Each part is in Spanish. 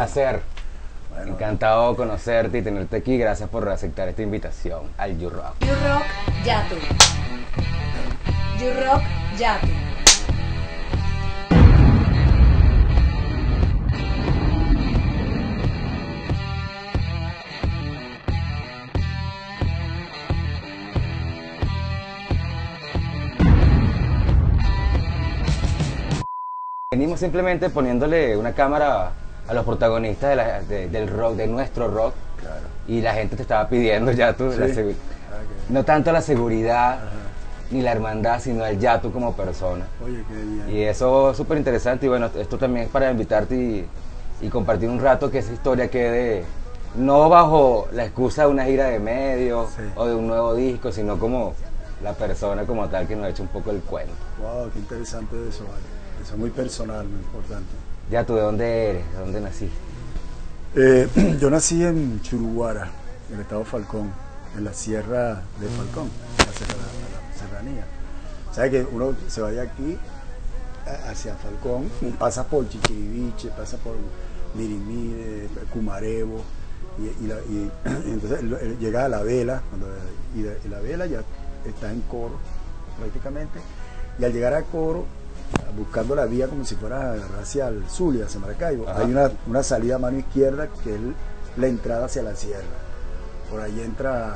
placer. Bueno, Encantado de conocerte y tenerte aquí. Gracias por aceptar esta invitación al You Rock. You Rock Yatu. You Rock Yatu. Venimos simplemente poniéndole una cámara a los protagonistas del rock, de nuestro rock. claro. Y la gente te estaba pidiendo Yatu, Sí. no tanto la seguridad ni la hermandad, sino el Yatu como persona. Oye, qué bien. Y eso es súper interesante. Y bueno, esto también es para invitarte y compartir un rato, que esa historia quede no bajo la excusa de una gira de medios Sí. o de un nuevo disco, sino como la persona como tal que nos ha hecho un poco el cuento. Wow, qué interesante eso, vale. Eso es muy personal, muy importante. Yatu, ¿de dónde eres? ¿De dónde naciste? Yo nací en Churuguara, en el estado Falcón, en la sierra de Falcón, la serranía. ¿Sabes que uno se va de aquí hacia Falcón, pasa por Chichiriviche, pasa por Mirimire, Cumarevo, y entonces llega a La Vela, y La Vela ya está en Coro prácticamente, y al llegar a Coro, buscando la vía como si fuera hacia el Zulia, hacia Maracaibo, Ajá. hay una salida a mano izquierda que es la entrada hacia la sierra. Por ahí entra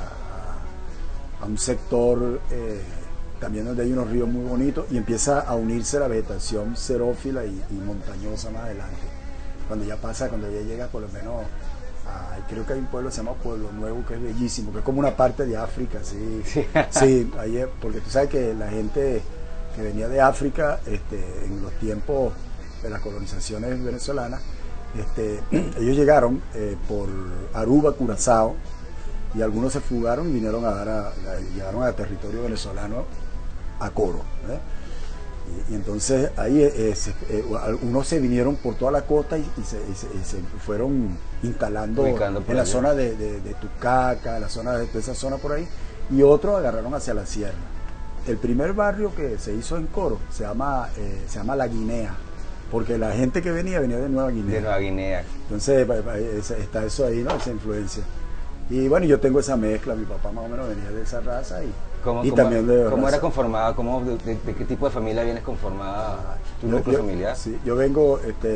a un sector también donde hay unos ríos muy bonitos y empieza a unirse la vegetación xerófila y montañosa más adelante. Cuando ya llega por lo menos creo que hay un pueblo que se llama Pueblo Nuevo, que es bellísimo, que es como una parte de África, sí. Sí, ahí porque tú sabes que la gente que venía de África en los tiempos de las colonizaciones venezolanas, ellos llegaron por Aruba, Curazao, y algunos se fugaron y vinieron llegaron a territorio venezolano, a Coro, ¿eh? Y entonces ahí unos se vinieron por toda la costa y se fueron instalando Ubicando por en la allá. zona de Tucaca, la zona de esa zona por ahí, y otros agarraron hacia la sierra. El primer barrio que se hizo en Coro se llama La Guinea, porque la gente que venía de Nueva Guinea. De Nueva Guinea. Entonces está eso ahí, ¿no? Esa influencia. Y bueno, yo tengo esa mezcla, mi papá más o menos venía de esa raza también de ¿Cómo raza. era conformada? ¿De qué tipo de familia vienes conformada tu núcleo familiar? Sí, yo vengo,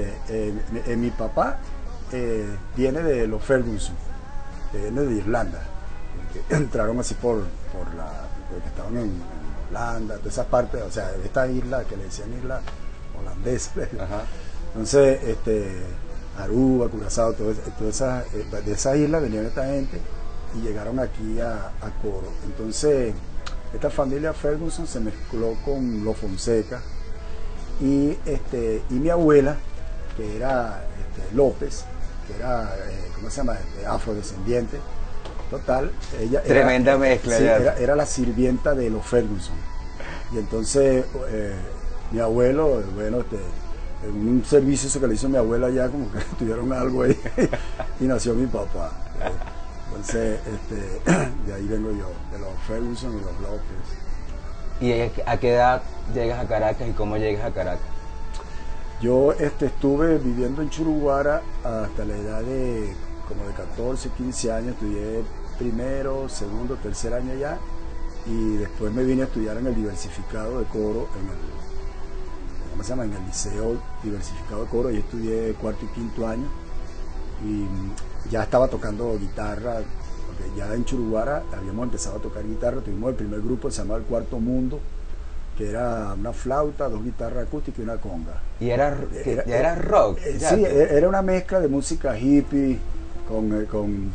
mi papá viene de los Ferguson, que viene de Irlanda, que entraron así porque estaban en Holanda, todas esas partes, o sea, esta isla que le decían isla holandesa. Ajá. Entonces, Aruba, Curazao, de esas islas venían esta gente y llegaron aquí a Coro. Entonces, esta familia Ferguson se mezcló con los Fonseca y mi abuela, que era López, que era, ¿cómo se llama?, afrodescendiente. Total, ella Tremenda mezcla, sí, ya. era la sirvienta de los Ferguson. Y entonces mi abuelo, bueno, en un servicio que le hizo mi abuela ya, como que tuvieron algo ahí y nació mi papá. Entonces, de ahí vengo yo, de los Ferguson y los López. ¿Y a qué edad llegas a Caracas y cómo llegas a Caracas? Yo estuve viviendo en Churuguara hasta la edad de como de 14, 15 años, estudié primero, segundo, tercer año allá, y después me vine a estudiar en el diversificado de Coro, ¿cómo se llama?, en el liceo diversificado de Coro, y estudié cuarto y quinto año, y ya estaba tocando guitarra, porque ya en Churuguara habíamos empezado a tocar guitarra, tuvimos el primer grupo que se llamaba El Cuarto Mundo, que era una flauta, dos guitarras acústicas y una conga. ¿Y ya era rock? Sí, era una mezcla de música hippie con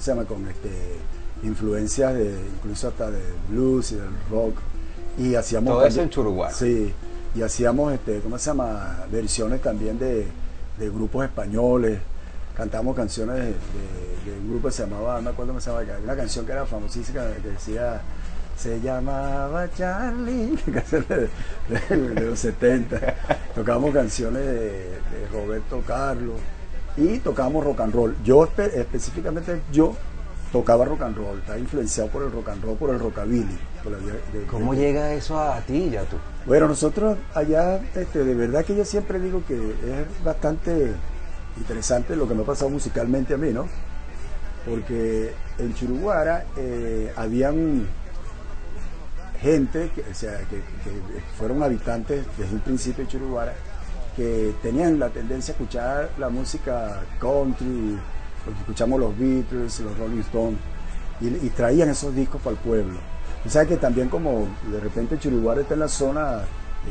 influencias incluso hasta de blues y del rock. Y hacíamos todo eso en Churuguara. Sí, y hacíamos ¿cómo se llama?, versiones también de grupos españoles. Cantamos canciones de un grupo que se llamaba, no me acuerdo cómo se llamaba, una canción que era famosísima que decía, se llamaba Charlie, canción de los 70. Tocábamos canciones de Roberto Carlos y tocábamos rock and roll. Yo específicamente tocaba rock and roll, estaba influenciado por el rock and roll, por el rockabilly. ¿Cómo llega eso a ti, Yatu? Bueno, nosotros allá, de verdad que yo siempre digo que es bastante interesante lo que me ha pasado musicalmente a mí, ¿no? Porque en Churuguara habían gente, o sea, que fueron habitantes desde un principio de Churuguara, que tenían la tendencia a escuchar la música country, porque escuchamos los Beatles, los Rolling Stones, y traían esos discos para el pueblo. Y sabes que también como de repente Churuguara está en la zona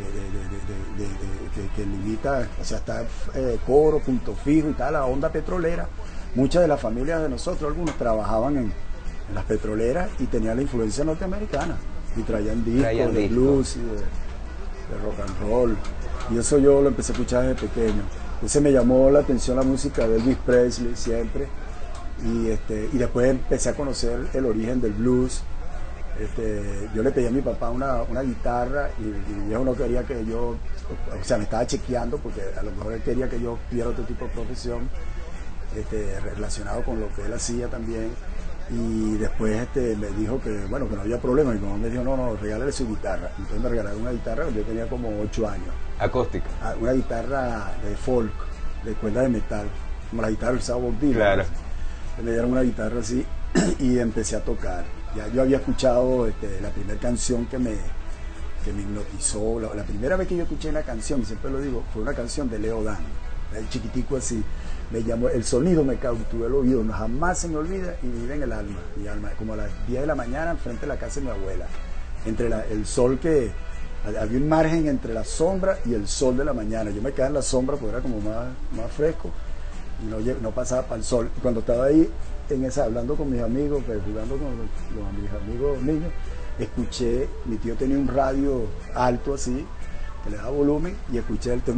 que limita, o sea, está Coro, Punto Fijo y tal, la onda petrolera. Muchas de las familias de nosotros, algunos trabajaban en las petroleras y tenían la influencia norteamericana y traían discos de blues y de rock and roll, y eso yo lo empecé a escuchar desde pequeño. Entonces me llamó la atención la música de Elvis Presley siempre, y después empecé a conocer el origen del blues. Yo le pedí a mi papá una guitarra y mi viejo no quería que yo, o sea, me estaba chequeando porque a lo mejor él quería que yo tuviera otro tipo de profesión relacionado con lo que él hacía también. Y después me dijo que bueno, que no había problema. Mi mamá me dijo, no, regálale su guitarra. Entonces me regalaron una guitarra cuando yo tenía como 8 años. Acústica. Una guitarra de folk, de cuerda de metal, como la guitarra usaba Bob Dylan. Claro. Me dieron una guitarra así y empecé a tocar. Ya yo había escuchado la primera canción que me hipnotizó. La primera vez que yo escuché una canción, y siempre lo digo, fue una canción de Leo Dan, el chiquitico así. Me llamó, el sonido me cautivó el oído, jamás se me olvida y vive en el alma. Mi alma, como a las 10 de la mañana, enfrente de la casa de mi abuela. Entre el sol que había un margen entre la sombra y el sol de la mañana. Yo me quedaba en la sombra porque era como más fresco y no pasaba para el sol. Y cuando estaba ahí, hablando con mis amigos, pues, jugando con mis amigos niños, escuché, mi tío tenía un radio alto así, que le daba volumen, y escuché el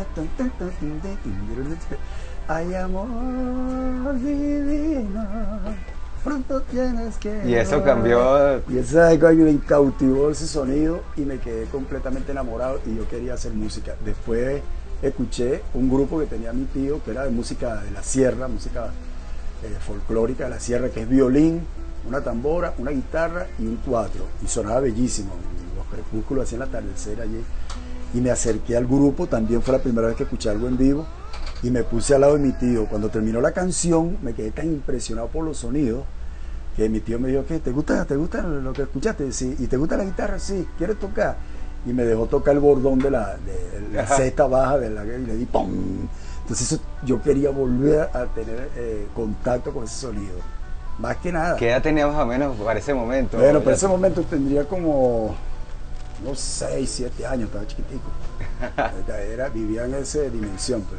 ay, amor divino, pronto tienes que... Y eso cambió. Y esa me cautivó ese sonido y me quedé completamente enamorado y yo quería hacer música. Después escuché un grupo que tenía mi tío, que era de música de la sierra, música folclórica de la sierra, que es violín, una tambora, una guitarra y un cuatro. Y sonaba bellísimo, los crepúsculos hacían el atardecer allí. Y me acerqué al grupo, también fue la primera vez que escuché algo en vivo. Y me puse al lado de mi tío. Cuando terminó la canción, me quedé tan impresionado por los sonidos que mi tío me dijo, ¿qué? ¿Te gusta lo que escuchaste? Sí. ¿Y te gusta la guitarra? Sí. ¿Quieres tocar? Y me dejó tocar el bordón de la sexta baja de la guitarra y le di ¡pum! Entonces yo quería volver a tener contacto con ese sonido. Más que nada. ¿Qué edad tenía más o menos para ese momento? Bueno, para ese momento tendría como unos 6, 7 años, estaba chiquitico. Vivía en esa dimensión, pues.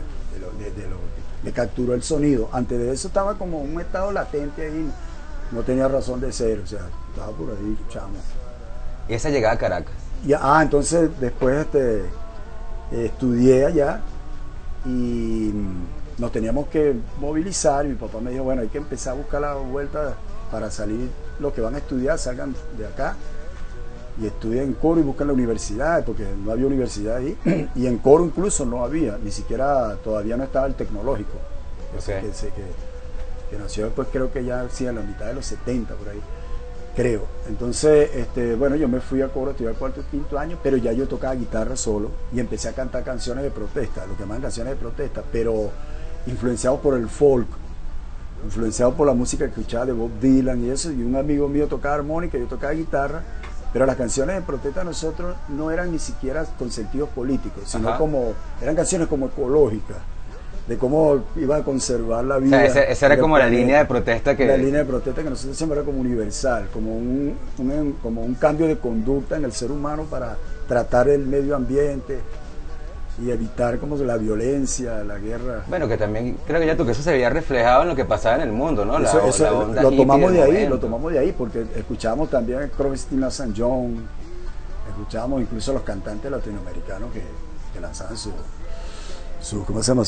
Me capturó el sonido. Antes de eso estaba como un estado latente ahí, no tenía razón de ser, o sea, estaba por ahí, chamo. ¿Y esa llegada a Caracas? Entonces después estudié allá y nos teníamos que movilizar y mi papá me dijo, bueno, hay que empezar a buscar la vuelta para salir, los que van a estudiar salgan de acá y estudien en Coro y buscan la universidad, porque no había universidad ahí, y en Coro incluso no había, ni siquiera todavía no estaba el tecnológico, okay. que nació después, creo que ya sí, a la mitad de los 70 por ahí, creo. Entonces, bueno, yo me fui a Coro a estudiar cuarto y quinto año, pero ya yo tocaba guitarra solo y empecé a cantar canciones de protesta, lo que llaman canciones de protesta, pero influenciado por el folk, influenciado por la música que escuchaba de Bob Dylan y eso, y un amigo mío tocaba armónica, yo tocaba guitarra. Pero las canciones de protesta de nosotros no eran ni siquiera con sentidos políticos, sino eran canciones como ecológicas, de cómo iba a conservar la vida. O sea, esa era como la línea de protesta que... La línea de protesta que nosotros siempre era como universal, como un cambio de conducta en el ser humano para tratar el medio ambiente y evitar como la violencia, la guerra. Bueno, que también creo que eso se veía reflejado en lo que pasaba en el mundo, ¿no? La onda lo tomamos de ahí, porque escuchábamos también a Christina St. John, escuchábamos incluso a los cantantes latinoamericanos que lanzaban ¿cómo se llama?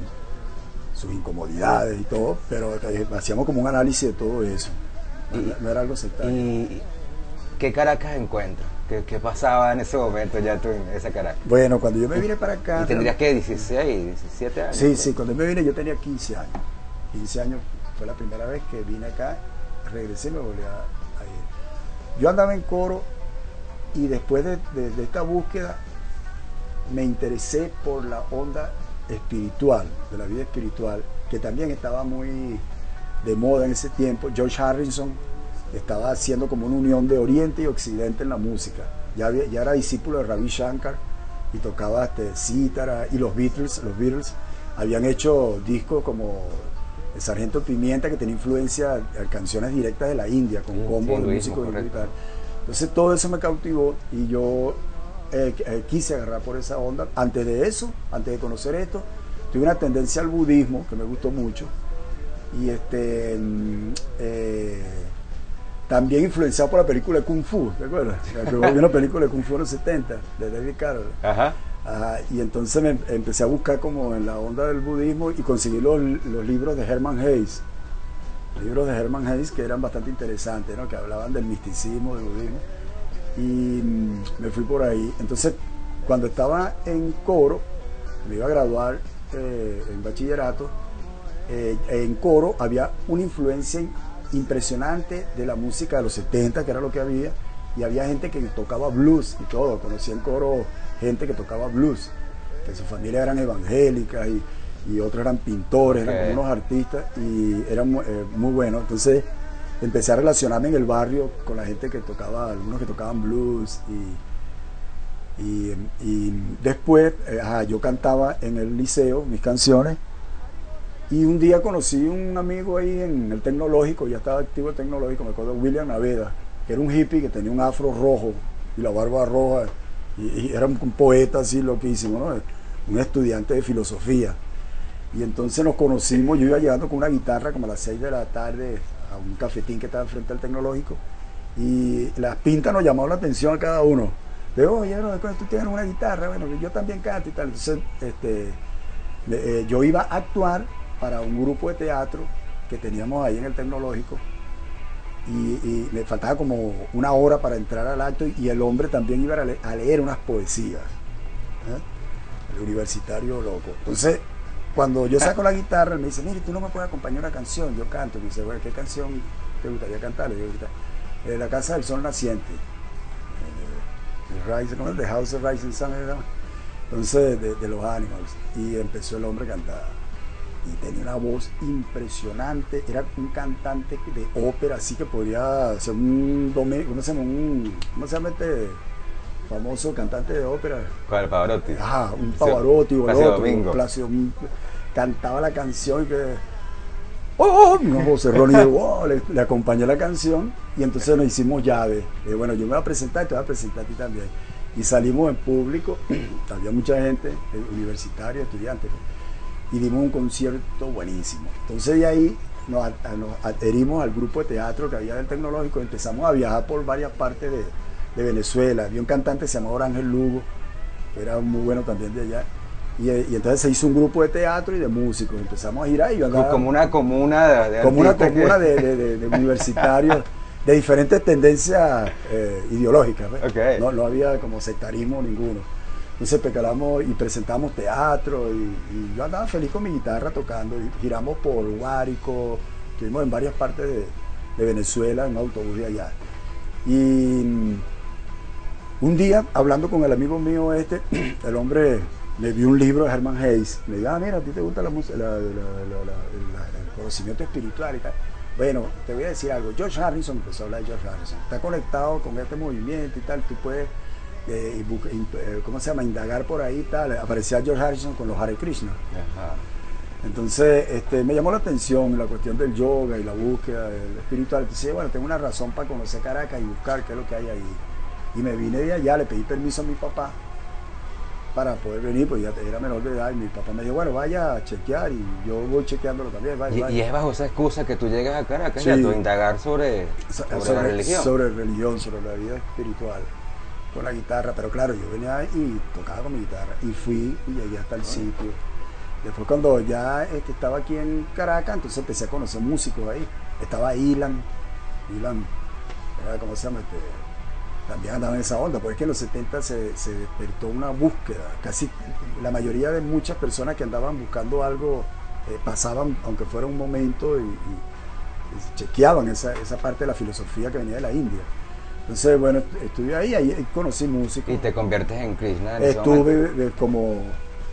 Sus incomodidades y todo, pero hacíamos como un análisis de todo eso. No era algo sectario. ¿Y qué Caracas encuentras? ¿Qué pasaba en ese momento ya tú en esa Caracas? Bueno, cuando yo me vine para acá... ¿Y tendrías que 16, 17 años? Sí, cuando me vine yo tenía 15 años. 15 años fue la primera vez que vine acá, regresé y me volví a ir. Yo andaba en Coro y después de esta búsqueda me interesé por la onda espiritual, que también estaba muy de moda en ese tiempo. George Harrison estaba haciendo como una unión de Oriente y Occidente en la música. Ya era discípulo de Ravi Shankar y tocaba cítara, y los Beatles habían hecho discos como El Sargento Pimienta, que tenía influencia de canciones directas de la India, con combos de músicos y tal. Entonces todo eso me cautivó y yo quise agarrar por esa onda. Antes de conocer esto, tuve una tendencia al budismo que me gustó mucho, y también influenciado por la película de Kung Fu, ¿te acuerdas? Había una película de Kung Fu en los 70 de David Carroll. Ajá. Y entonces me empecé a buscar como en la onda del budismo y conseguí los libros de Hermann Hesse. Libros de Hermann Hesse que eran bastante interesantes, ¿no? Que hablaban del misticismo, del budismo. Y me fui por ahí. Entonces, cuando estaba en coro, me iba a graduar en bachillerato, en coro había una influencia impresionante de la música de los 70, que era lo que había, y había gente que tocaba blues y todo. Conocí en coro gente que tocaba blues, que su familia eran evangélicas y otros eran pintores, eran como unos artistas, y eran muy buenos. Entonces empecé a relacionarme en el barrio con la gente que tocaba, algunos que tocaban blues, y después yo cantaba en el liceo mis canciones. Y un día conocí un amigo ahí en el Tecnológico, ya estaba activo el Tecnológico, me acuerdo, William Naveda, que era un hippie que tenía un afro rojo y la barba roja, y era un poeta así loquísimo, ¿no? Un estudiante de filosofía. Y entonces nos conocimos, yo iba llegando con una guitarra como a las 6 de la tarde a un cafetín que estaba frente al Tecnológico, y las pintas nos llamaron la atención a cada uno. Le digo, oye, no, tú tienes una guitarra, bueno, yo también canto y tal. Entonces yo iba a actuar para un grupo de teatro que teníamos ahí en el Tecnológico, y me faltaba como una hora para entrar al acto, y el hombre también iba a leer unas poesías, el universitario loco. Entonces, cuando yo saco la guitarra, él me dice, mire, tú no me puedes acompañar una canción. Yo canto, y me dice, bueno, ¿qué canción te gustaría cantar? Le digo, La Casa del Sol Naciente, ¿cómo es? The House of Rising Sun, ¿verdad? Entonces, de los Animals. Y empezó el hombre a cantar. Y tenía una voz impresionante, era un cantante de ópera, así que podría ser ¿cómo se llama este famoso cantante de ópera? ¿Cuál? Pavarotti. Un Pavarotti o el Plácido otro, Domingo. Plácido, cantaba la canción que una voz errónea, y le acompañé la canción, y entonces nos hicimos llave. Bueno, yo me voy a presentar y te voy a presentar a ti también. Y salimos en público, había mucha gente, universitarios, estudiantes, y dimos un concierto buenísimo. Entonces de ahí nos adherimos al grupo de teatro que había del Tecnológico, empezamos a viajar por varias partes de Venezuela. Había un cantante que se llamaba Ángel Lugo, que era muy bueno también de allá, y entonces se hizo un grupo de teatro y de músicos, empezamos a girar, y yo andaba, como una comuna de universitarios de diferentes tendencias ideológicas, ¿ves? Okay. No había como sectarismo ninguno. Entonces pecamos y presentamos teatro, y yo andaba feliz con mi guitarra tocando, y giramos por Guárico, estuvimos en varias partes de Venezuela en un autobús de allá. Y un día, hablando con el amigo mío el hombre me vio un libro de Hermann Hesse, me dijo, mira, a ti te gusta la música, el conocimiento espiritual y tal. Bueno, te voy a decir algo, George Harrison, empezó a hablar de George Harrison, está conectado con este movimiento y tal, tú puedes ¿cómo se llama? Indagar por ahí y tal. Aparecía George Harrison con los Hare Krishna. Ajá. Entonces me llamó la atención la cuestión del yoga y la búsqueda del espiritual. Entonces, bueno, tengo una razón para conocer Caracas y buscar qué es lo que hay ahí. Y me vine de allá, le pedí permiso a mi papá para poder venir, pues ya era menor de edad, y mi papá me dijo, bueno, vaya a chequear, y yo voy chequeándolo también. Vaya. Y es bajo esa excusa que tú llegas a Caracas, Sí. a indagar sobre la religión. Sobre religión, sobre la vida espiritual, con la guitarra. Pero claro, yo venía y tocaba con mi guitarra, y fui y llegué hasta el sitio. Después, cuando ya estaba aquí en Caracas, entonces empecé a conocer músicos ahí. Estaba Ilan, ¿cómo se llama? También andaba en esa onda, porque es que en los 70 se despertó una búsqueda. Casi la mayoría de muchas personas que andaban buscando algo pasaban, aunque fuera un momento, y chequeaban esa parte de la filosofía que venía de la India. Entonces, bueno, estuve ahí conocí músicos. Y te conviertes en Krishna en ese momento. Estuve como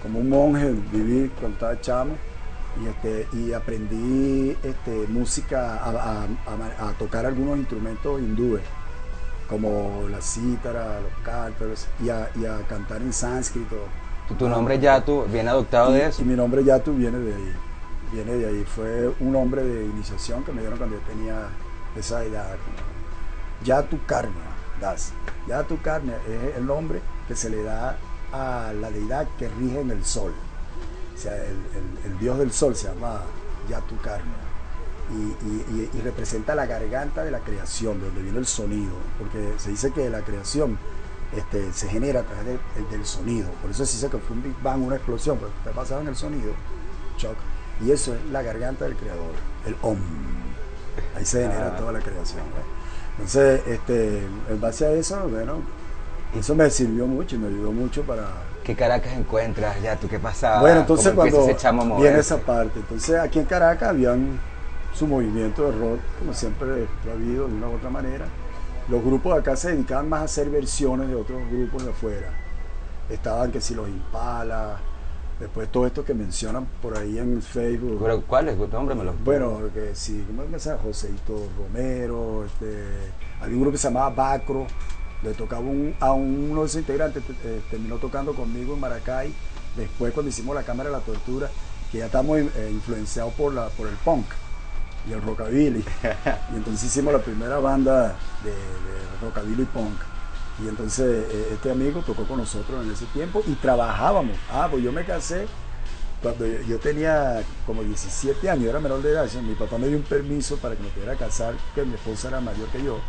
como un monje, viví cuando estaba chamo y aprendí música, a tocar algunos instrumentos hindúes, como la cítara, los cántaros, y a cantar en sánscrito. Tu nombre Yatu viene adoptado de eso. Y mi nombre Yatu viene de ahí. Viene de ahí. Fue un nombre de iniciación que me dieron cuando yo tenía esa edad. Yatu Karna Das. Yatu Karna es el nombre que se le da a la deidad que rige en el sol. O sea, el dios del sol se llama Yatu Karna. Y representa la garganta de la creación, de donde viene el sonido. Porque se dice que la creación se genera a través del sonido. Por eso se dice que fue un Big Bang, una explosión, porque está basado en el sonido, shock. Y eso es la garganta del creador, el Om. Ahí se genera toda la creación, ¿no? Entonces, en base a eso, bueno, eso me sirvió mucho y me ayudó mucho para... ¿Qué Caracas encuentras, Yatu? ¿Qué pasaba? Bueno, entonces cuando viene viene esa parte, entonces aquí en Caracas habían su movimiento de rock, como siempre lo ha habido de una u otra manera. Los grupos de acá se dedicaban más a hacer versiones de otros grupos de afuera. Estaban que si los Impala, después todo esto que mencionan por ahí en Facebook. ¿Pero cuáles? Nómbramelo. Bueno, que sí, ¿cómo es que se llama? Joseito Romero, había un grupo que se llamaba Bacro, le tocaba a uno de sus integrantes, terminó tocando conmigo en Maracay, después cuando hicimos la Cámara de la Tortura, que ya estamos influenciados por el punk y el rockabilly, y entonces hicimos la primera banda de rockabilly y punk, y entonces este amigo tocó con nosotros en ese tiempo y trabajábamos. Pues yo me casé cuando yo tenía como 17 años, era menor de edad. Mi papá me dio un permiso para que me pudiera casar, que mi esposa era mayor que yo,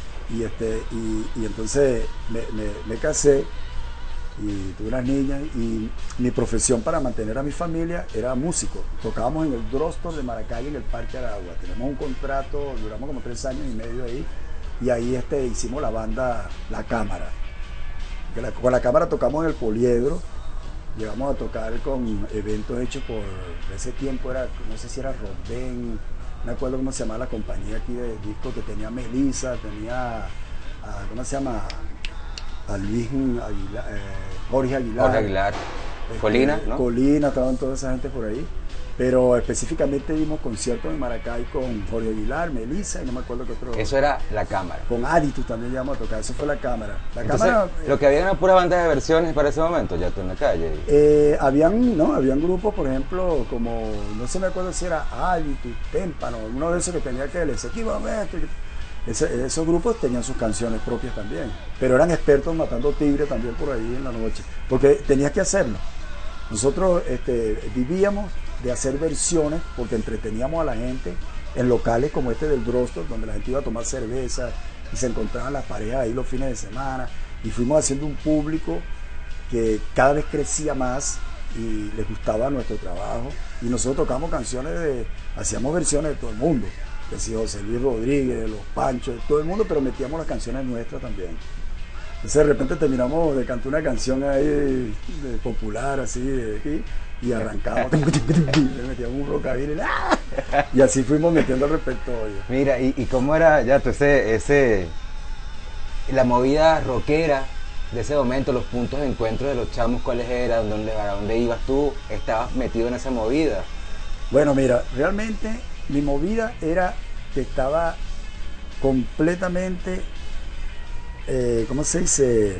y entonces me casé y tuve unas niñas, y mi profesión para mantener a mi familia era músico. Tocábamos en el Drostor de Maracay, en el Parque Aragua. Tenemos un contrato, duramos como 3 años y medio ahí, y ahí hicimos la banda La Cámara. Con La Cámara tocamos en el Poliedro, llegamos a tocar con eventos hechos por, ese tiempo era, no sé si era Rodén, no me acuerdo cómo se llamaba la compañía aquí de discos, que tenía Melissa, tenía, ¿cómo se llama? A Luis Aguilar, Jorge Aguilar. Jorge Aguilar. Colina, ¿no? Colina, estaban toda esa gente por ahí. Pero específicamente dimos conciertos en Maracay con Jorge Aguilar, Melissa y no me acuerdo qué otro. Eso era La Cámara. Con Aditus también llegamos a tocar, eso fue La Cámara. Entonces, lo que había era pura banda de versiones para ese momento, ya tú en la calle. Habían grupos, por ejemplo, como, no sé, me acuerdo si era Aditus, Témpano, uno de esos que tenía que el efectivamente. Esos grupos tenían sus canciones propias también, pero eran expertos matando tigres también por ahí en la noche, porque tenías que hacerlo. Nosotros vivíamos de hacer versiones porque entreteníamos a la gente en locales como este del Drostor, donde la gente iba a tomar cerveza y se encontraban las parejas ahí los fines de semana, y fuimos haciendo un público que cada vez crecía más y les gustaba nuestro trabajo, y nosotros tocamos canciones hacíamos versiones de todo el mundo. Que si José Luis Rodríguez, Los Panchos, de todo el mundo, pero metíamos las canciones nuestras también. Entonces de repente terminamos de cantar una canción ahí de popular, así, y arrancamos, le metíamos un rockabilly, y así fuimos metiendo el repertorio. Mira, ¿y cómo era ya la movida rockera de ese momento, los puntos de encuentro de los chamos, cuáles eran, a dónde ibas tú? ¿Estabas metido en esa movida? Bueno, mira, realmente mi movida era que estaba completamente, ¿cómo se dice?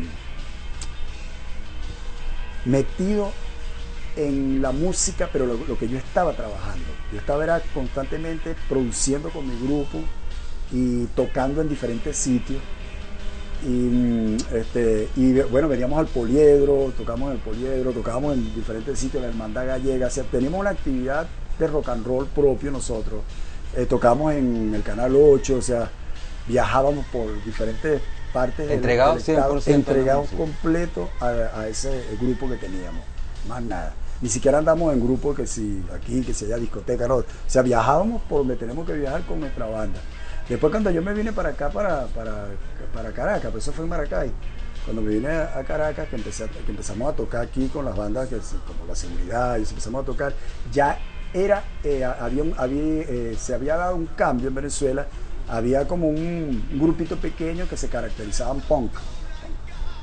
Metido en la música, pero lo que yo estaba trabajando. Yo era constantemente produciendo con mi grupo y tocando en diferentes sitios. Y bueno, veníamos al Poliedro, tocamos en el Poliedro, tocábamos en diferentes sitios, la Hermandad Gallega, o sea, teníamos una actividad de rock and roll propio nosotros. Tocamos en el Canal 8, o sea, viajábamos por diferentes partes entregados del estado, 100% entregados completo a ese grupo que teníamos, más nada. Ni siquiera andamos en grupos que si aquí, que si haya discoteca, no. O sea, viajábamos por donde tenemos que viajar con nuestra banda. Después cuando yo me vine para acá, para Caracas, pues eso fue en Maracay. Cuando me vine a Caracas, que empezamos a tocar aquí con las bandas como La Seguridad, y empezamos a tocar, ya era, se había dado un cambio en Venezuela, había como un grupito pequeño que se caracterizaban punk.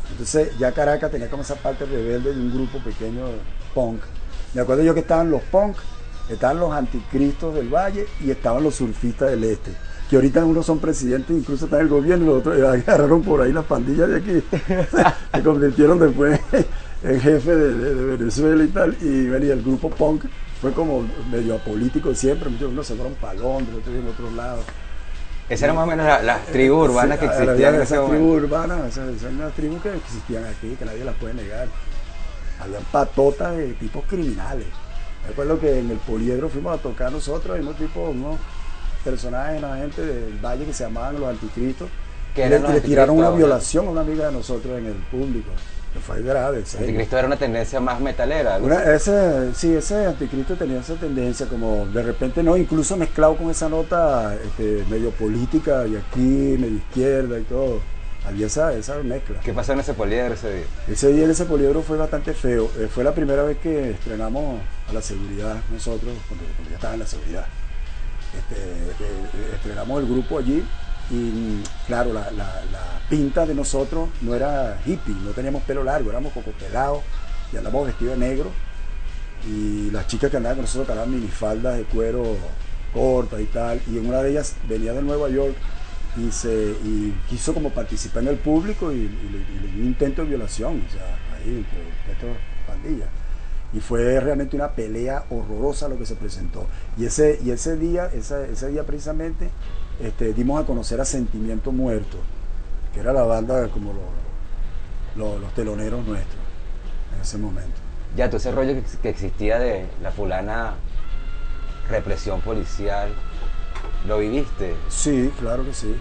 Entonces ya Caracas tenía como esa parte rebelde de un grupo pequeño de punk. Me acuerdo yo que estaban los punk, estaban los anticristos del Valle y estaban los surfistas del Este. Que ahorita unos son presidentes, incluso están en el gobierno, y los otros agarraron por ahí las pandillas de aquí. Se convirtieron después en jefe de Venezuela y tal. Y venía el grupo punk, fue como medio apolítico siempre. Unos se fueron para Londres, otros en otros lados. Esas eran más o menos las tribus urbanas que existían en ese esas momento. tribus urbanas, esas son las tribus que existían aquí, que nadie las puede negar. Habían patotas de tipos criminales. Me acuerdo que en el Poliedro fuimos a tocar nosotros, y unos personajes, una gente del Valle que se llamaban los Anticristos, Que le tiraron una violación a una amiga de nosotros en el público, que fue grave. Anticristo era una tendencia más metalera. Ese Anticristo tenía esa tendencia, como de repente, no, incluso mezclado con esa nota medio política, y aquí, medio izquierda y todo. Había esa mezcla. ¿Qué pasó en ese Poliedro ese día? Ese día en ese Poliedro fue bastante feo. Fue la primera vez que estrenamos a la seguridad nosotros, cuando ya estaba en la seguridad. Estrenamos el grupo allí y claro, la pinta de nosotros no era hippie, no teníamos pelo largo, éramos cocopelados y andábamos vestidos de negro, y las chicas que andaban con nosotros andaban minifaldas de cuero cortas y tal, y en una de ellas venía de Nueva York y quiso como participar en el público y le dio un intento de violación, o sea, ahí entre estas pandillas. Y fue realmente una pelea horrorosa lo que se presentó. Y ese día precisamente, dimos a conocer a Sentimiento Muerto, que era la banda como los teloneros nuestros en ese momento. Ya, todo ese rollo que existía de la fulana represión policial, ¿lo viviste? Sí, claro que sí.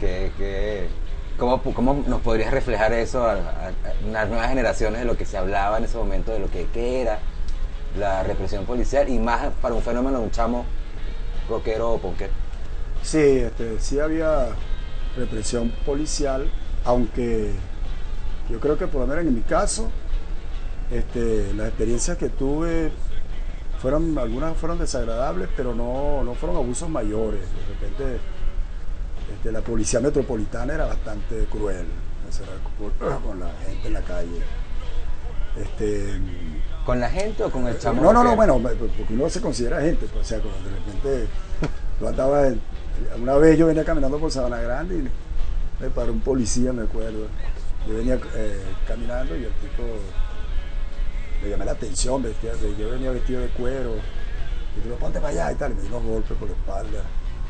¿Cómo nos podrías reflejar eso a las nuevas generaciones de lo que se hablaba en ese momento, de lo que era la represión policial, y más para un fenómeno de un chamo rockero o punkero? Sí, sí había represión policial, aunque yo creo que por lo menos en mi caso, las experiencias que tuve algunas fueron desagradables, pero no fueron abusos mayores. De repente la policía metropolitana era bastante cruel con la gente en la calle. ¿Con la gente o con el chamo? No, bueno, porque uno se considera gente, pues, o sea, cuando de repente tú andabas, una vez yo venía caminando por Sabana Grande y me paró un policía, me acuerdo. Yo venía caminando y el tipo me llamé la atención, yo venía vestido de cuero, y digo, ponte para allá y tal, y me dio unos golpes por la espalda.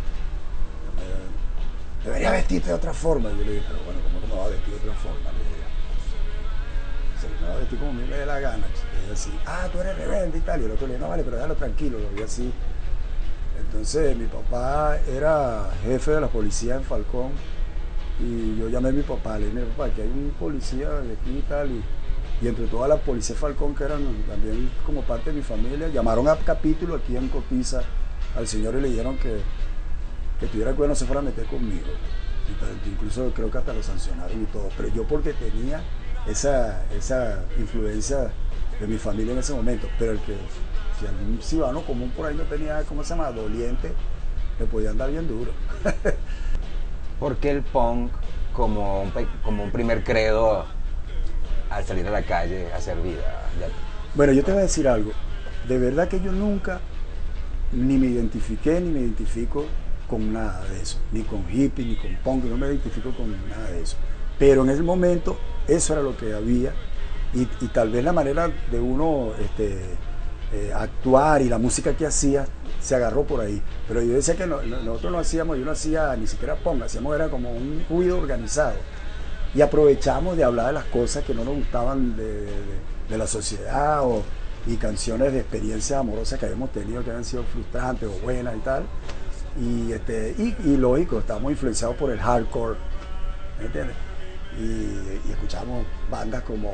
Debería vestirte de otra forma. Y yo le dije, pero bueno, ¿cómo que me va a vestir de otra forma? Le dije, me va a vestir como a mí me dé la gana. Y ella así, tú eres rebelde y tal. Y el otro le dije, no vale, pero déjalo tranquilo, lo vi así. Entonces mi papá era jefe de la policía en Falcón, y yo llamé a mi papá, le dije, papá, aquí hay un policía de aquí y tal, y entre todas las policías Falcón, que eran también como parte de mi familia, llamaron a capítulo aquí en Copiza al señor y le dijeron que tuviera cuidado, no se fuera a meter conmigo. Incluso creo que hasta lo sancionaron y todo, pero yo porque tenía esa influencia de mi familia en ese momento, pero si algún ciudadano común por ahí no tenía, ¿cómo se llama?, doliente, le podía andar bien duro. ¿Por qué el punk como un primer credo al salir a la calle a hacer vida? Bueno, yo te voy a decir algo, de verdad que yo nunca ni me identifiqué ni me identifico con nada de eso, ni con hippie, ni con punk, no me identifico con nada de eso. Pero en ese momento eso era lo que había, y tal vez la manera de uno actuar y la música que hacía se agarró por ahí. Pero yo decía que nosotros no hacíamos, yo no hacía ni siquiera punk, hacíamos era como un ruido organizado. Y aprovechamos de hablar de las cosas que no nos gustaban de la sociedad, y canciones de experiencias amorosas que habíamos tenido, que habían sido frustrantes o buenas y tal. Y lógico, estábamos influenciados por el hardcore, ¿me entiendes? Y escuchamos bandas como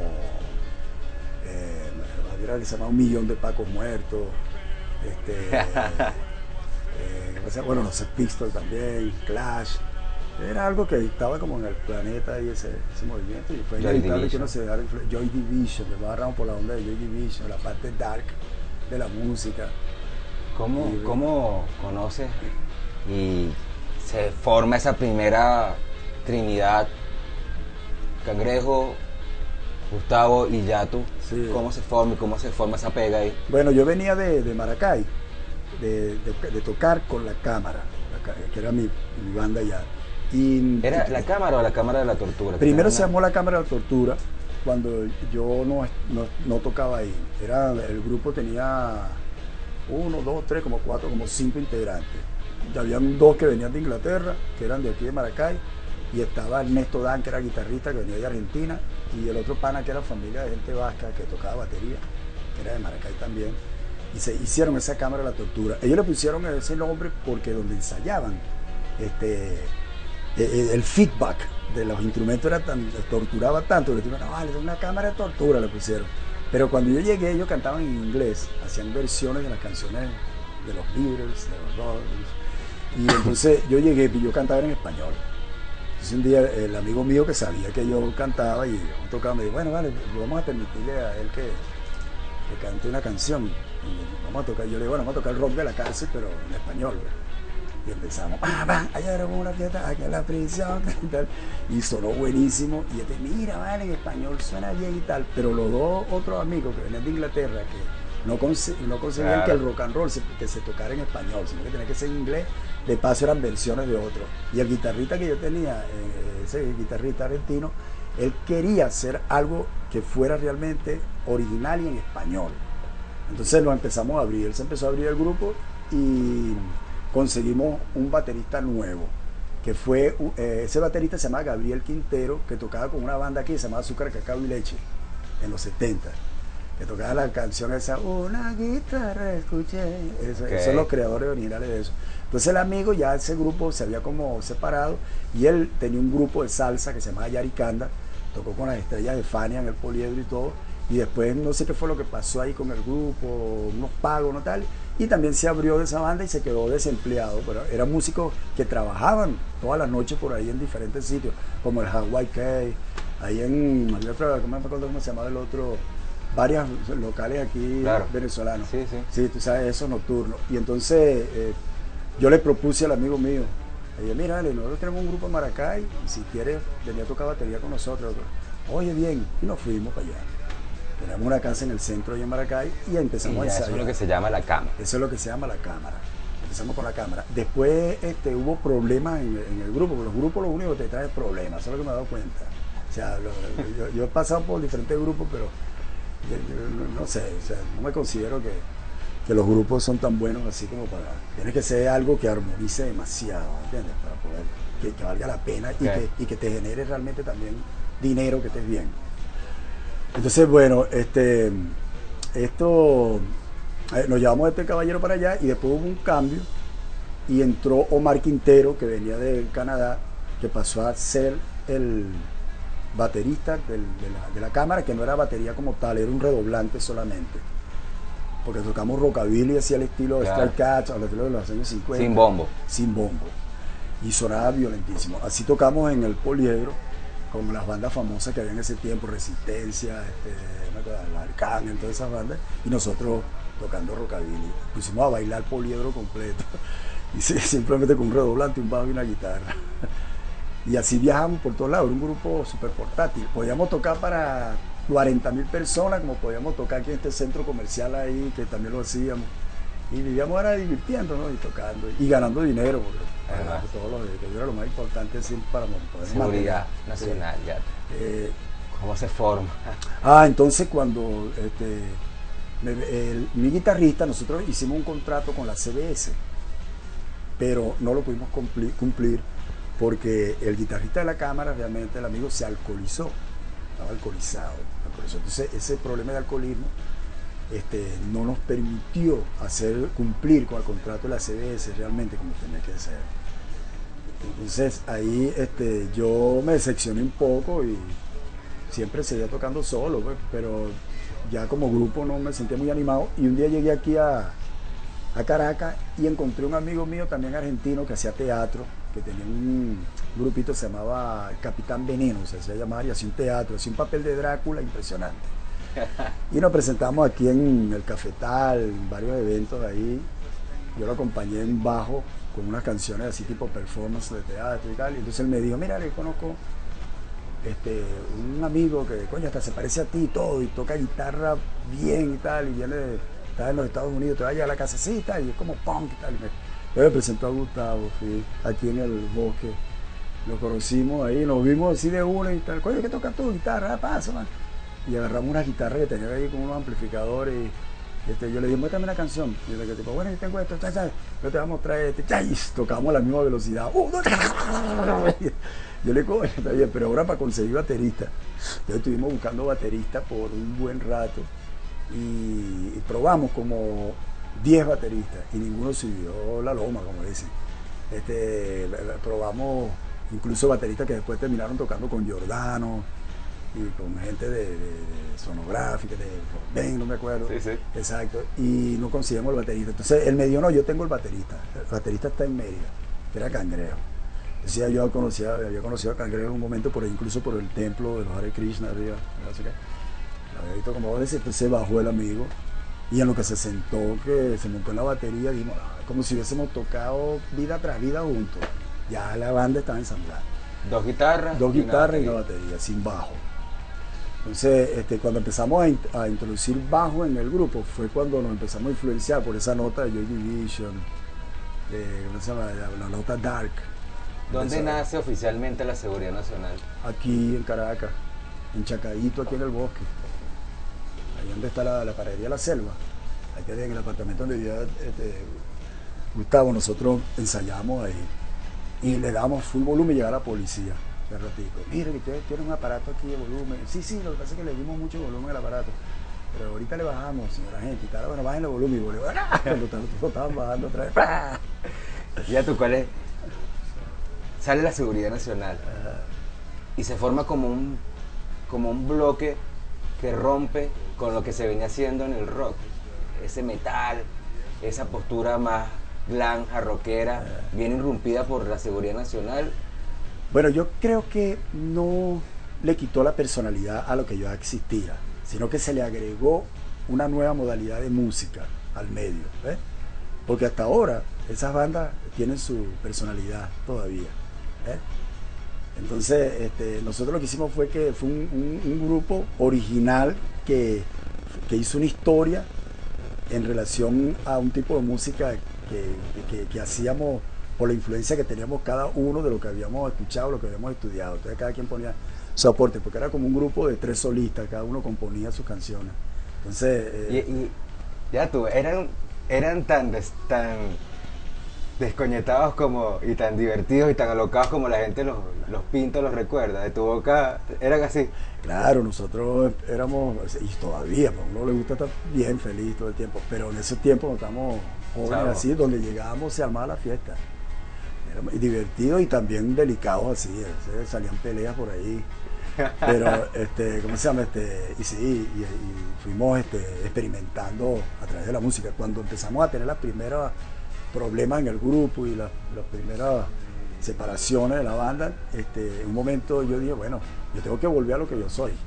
que se llama 1 Millón de Pacos Muertos, bueno, los Sex Pistols también, Clash. Era algo que estaba como en el planeta y ese movimiento, y fue inevitable que uno se dara Joy Division, que agarramos por la onda de Joy Division, la parte dark de la música. ¿Cómo conoces y se forma esa primera trinidad, Cangrejo, Gustavo y Yatu, Sí. ¿cómo se forma y cómo se forma esa pega ahí? Bueno, yo venía de Maracay, de tocar con la cámara, que era mi banda ya. ¿Era la cámara o la cámara de la tortura? Primero se llamó la Cámara de la Tortura cuando yo no tocaba ahí. El grupo tenía uno, dos, tres, como cuatro, como cinco integrantes. Ya habían dos que venían de Inglaterra, que eran de aquí de Maracay, y estaba Ernesto Dan, que era guitarrista, que venía de Argentina, y el otro pana que era familia de gente vasca, que tocaba batería, que era de Maracay también. Y se hicieron esa Cámara de la Tortura. Ellos le pusieron ese nombre porque donde ensayaban, el feedback de los instrumentos torturaba tanto, le dijeron, no, vale, es una cámara de tortura, le pusieron. Pero cuando yo llegué, ellos cantaban en inglés, hacían versiones de las canciones de los Beatles, de los Rolls. Y entonces yo llegué y yo cantaba en español. Entonces un día el amigo mío que sabía que yo cantaba y yo tocaba me dijo, bueno, vale, vamos a permitirle a él que cante una canción. Y vamos a tocar, yo le digo, bueno, vamos a tocar el rock de la cárcel, pero en español. Y empezamos, ayer era una fiesta aquí en la prisión y tal. Y sonó buenísimo. Y este, mira, vale, en español suena bien y tal. Pero los dos otros amigos que venían de Inglaterra, que no conseguían Claro. que el rock and roll que se tocara en español, sino que tenía que ser en inglés. De paso eran versiones de otros. Y el guitarrista que yo tenía, ese guitarrista argentino, él quería hacer algo que fuera realmente original y en español. Entonces lo empezamos a abrir. Él se empezó a abrir el grupo y conseguimos un baterista nuevo, que fue, ese baterista se llama Gabriel Quintero, que tocaba con una banda aquí que se llamaba Azúcar, Cacao y Leche, en los 70, que tocaba la canción esa, una guitarra escuché, Okay. esos son los creadores originales de eso. Entonces el amigo, ya ese grupo se había como separado, y él tenía un grupo de salsa que se llamaba Yaricanda, tocó con las estrellas de Fania en el Poliedro y todo, y después no sé qué fue lo que pasó ahí con el grupo, unos pagos, no tal, y también se abrió de esa banda y se quedó desempleado, pero eran músicos que trabajaban todas las noches por ahí en diferentes sitios, como el Hawaii Cave, ahí había otra, no me acuerdo cómo se llamaba el otro, varios locales aquí, Claro. venezolanos. Sí, sí. Sí, tú sabes, esos nocturnos. Y entonces yo le propuse al amigo mío, le dije, mira, dale, nosotros tenemos un grupo en Maracay, y si quieres venir a tocar batería con nosotros. Oye, bien, y nos fuimos para allá. Tenemos una casa en el centro ahí en Maracay y empezamos a Y ya, eso ensayar. es lo que se llama la cama. Eso es lo que se llama la cámara. Empezamos con la cámara. Después hubo problemas en el grupo, porque los grupos lo único que te traen es problemas, eso es lo que me he dado cuenta. O sea, yo he pasado por diferentes grupos, pero yo no sé, o sea, no me considero que los grupos son tan buenos así como para... Tiene que ser algo que armonice demasiado, ¿entiendes? Para poder que valga la pena Okay. y que te genere realmente también dinero, que estés bien. Entonces, bueno, nos llevamos a este caballero para allá y después hubo un cambio y entró Omar Quintero, que venía de Canadá, que pasó a ser el baterista de la cámara, que no era batería como tal, era un redoblante solamente. Porque tocamos rockabilly así al estilo de Claro. Stray Cats, al estilo de los años 50. Sin bombo. Sin bombo. Y sonaba violentísimo. Así tocamos en el Poliedro, con las bandas famosas que había en ese tiempo, Resistencia, el Arcángel, todas esas bandas, y nosotros tocando rockabilly. Pusimos a bailar Poliedro completo, y simplemente con un redoblante, un bajo y una guitarra. Y así viajamos por todos lados, era un grupo súper portátil. Podíamos tocar para 40.000 personas, como podíamos tocar aquí en este centro comercial ahí, que también lo hacíamos. Y vivíamos ahora divirtiéndonos y tocando y ganando dinero, porque Además. todo lo que era lo más importante siempre para poder Seguridad mantener. nacional, ya. Eh, ¿Cómo se forma? entonces cuando mi guitarrista, nosotros hicimos un contrato con la CBS, pero no lo pudimos cumplir porque el guitarrista de la cámara, realmente el amigo, se alcoholizó, estaba alcoholizado. Entonces ese problema de alcoholismo no nos permitió cumplir con el contrato de la CBS realmente como tenía que ser. Entonces ahí yo me decepcioné un poco y siempre seguía tocando solo, pues, pero ya como grupo no me sentía muy animado. Y un día llegué aquí a Caracas y encontré un amigo mío también argentino que hacía teatro, que tenía un grupito que se llamaba Capitán Veneno, se hacía llamar, y hacía un teatro, hacía un papel de Drácula impresionante. Y nos presentamos aquí en el Cafetal, en varios eventos ahí. Yo lo acompañé en bajo con unas canciones así tipo performance de teatro y tal. Y entonces él me dijo, mira, le conozco un amigo que, coño, hasta se parece a ti y todo, y toca guitarra bien y tal, y viene, está en los Estados Unidos, te va a llevar a la casacita, y es como punk y tal. Yo me presentó a Gustavo, fui aquí en el bosque, lo conocimos ahí, nos vimos así de una y tal, coño, ¿qué tocas tú? Guitarra, pasa, man. Y agarramos una guitarra que tenía ahí con unos amplificadores, y yo le dije, muéstrame una canción. Y le dije, bueno, yo tengo esto, yo te voy a mostrar y tocamos a la misma velocidad. Yo le digo, está bien, pero ahora para conseguir baterista. Entonces estuvimos buscando baterista por un buen rato y probamos como 10 bateristas y ninguno sirvió la loma, como dicen. Probamos incluso bateristas que después terminaron tocando con Giordano y con gente de sonográfica, de Ben, no me acuerdo. Sí, sí. Exacto. Y no conseguimos el baterista. Entonces él me dijo, no, yo tengo el baterista. El baterista está en Mérida, que era Cangrejo. Entonces yo había conocido a Cangrejo en un momento, incluso por el templo de los Hare Krishna arriba. No sé qué. Lo había visto como veces, entonces bajó el amigo. Y en lo que se sentó, que se montó en la batería, dijimos, como si hubiésemos tocado vida tras vida juntos. Ya la banda estaba ensamblada. Dos guitarras y una batería, sin bajo. Entonces, cuando empezamos a introducir bajo en el grupo, fue cuando nos empezamos a influenciar por esa nota de Joy Division, ¿cómo se llama? La nota Dark. ¿Dónde nace oficialmente la Seguridad Nacional? Aquí en Caracas, en Chacaíto, aquí en el bosque. Ahí donde está la paradería La Selva. Ahí en el apartamento donde vivía Gustavo, nosotros ensayamos ahí. Y le damos full volumen y llega la policía de ratico. Mira, que ustedes tienen un aparato aquí de volumen. Sí, lo que pasa es que le dimos mucho volumen al aparato. Pero ahorita le bajamos, señora gente. Y tal, bueno, bajen el volumen. Y volvemos. Cuando todos estaban bajando otra vez. Ya tú, ¿cuál es? Sale la Seguridad Nacional. Y se forma como un bloque que rompe con lo que se venía haciendo en el rock. Ese metal, esa postura más granja, rockera, viene irrumpida por la Seguridad Nacional. Bueno, yo creo que no le quitó la personalidad a lo que ya existía, sino que se le agregó una nueva modalidad de música al medio, ¿ves? Porque hasta ahora esas bandas tienen su personalidad todavía, ¿eh? Entonces, nosotros lo que hicimos fue que fue un grupo original que hizo una historia en relación a un tipo de música que hacíamos por la influencia que teníamos cada uno de lo que habíamos escuchado, lo que habíamos estudiado. Entonces cada quien ponía su aporte, porque era como un grupo de 3 solistas, cada uno componía sus canciones. Entonces... y ya tú, eran tan desconectados y tan divertidos y tan alocados como la gente los pinta, los recuerda. De tu boca, eran así. Claro, nosotros éramos, y todavía, a uno le gusta estar bien feliz todo el tiempo, pero en ese tiempo no estamos jóvenes así, donde llegábamos se armaba la fiesta. Éramos divertidos y también delicados así, salían peleas por ahí. Pero, ¿cómo se llama? Y sí, y fuimos experimentando a través de la música. Cuando empezamos a tener las primeras problemas en el grupo y las primeras separaciones de la banda, en un momento yo dije, bueno, yo tengo que volver a lo que yo soy.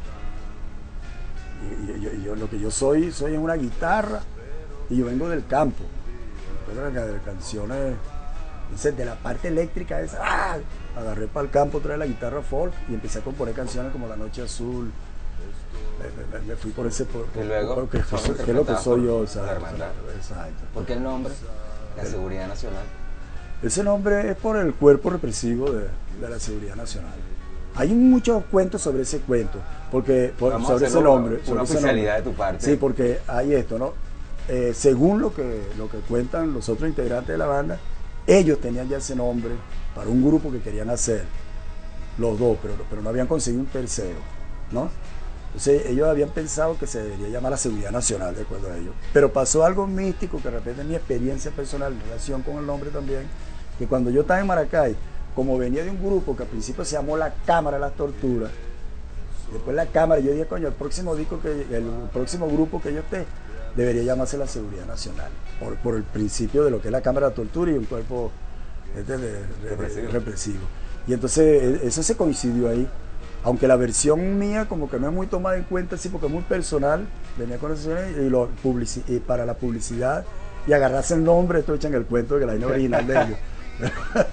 Y yo lo que yo soy una guitarra y yo vengo del campo. De canciones, entonces de la parte eléctrica esa, agarré para el campo, trae la guitarra folk y empecé a componer canciones como La Noche Azul. Me fui por ese, y luego, que es lo que soy yo, ¿sabes? Exacto. ¿Por qué el nombre? La Seguridad Nacional. Ese nombre es por el cuerpo represivo de la Seguridad Nacional. Hay muchos cuentos sobre ese cuento, porque sobre ese nombre. Una oficialidad de tu parte. Sí, porque hay esto, ¿no? Según lo que cuentan los otros integrantes de la banda, ellos tenían ya ese nombre para un grupo que querían hacer, los dos, pero no habían conseguido un tercero, ¿no? Entonces ellos habían pensado que se debería llamar la Seguridad Nacional, de acuerdo a ellos. Pero pasó algo místico, que de repente mi experiencia personal en relación con el nombre también, que cuando yo estaba en Maracay, como venía de un grupo que al principio se llamó La Cámara de las Torturas, después La Cámara, yo dije, coño, el próximo grupo que yo esté, debería llamarse la Seguridad Nacional, por el principio de lo que es la Cámara de Tortura y un cuerpo represivo. Y entonces eso se coincidió ahí, aunque la versión mía como que no es muy tomada en cuenta, sí, porque es muy personal, venía con eso y para la publicidad y agarrarse el nombre, esto echan el cuento de que la línea original de ellos.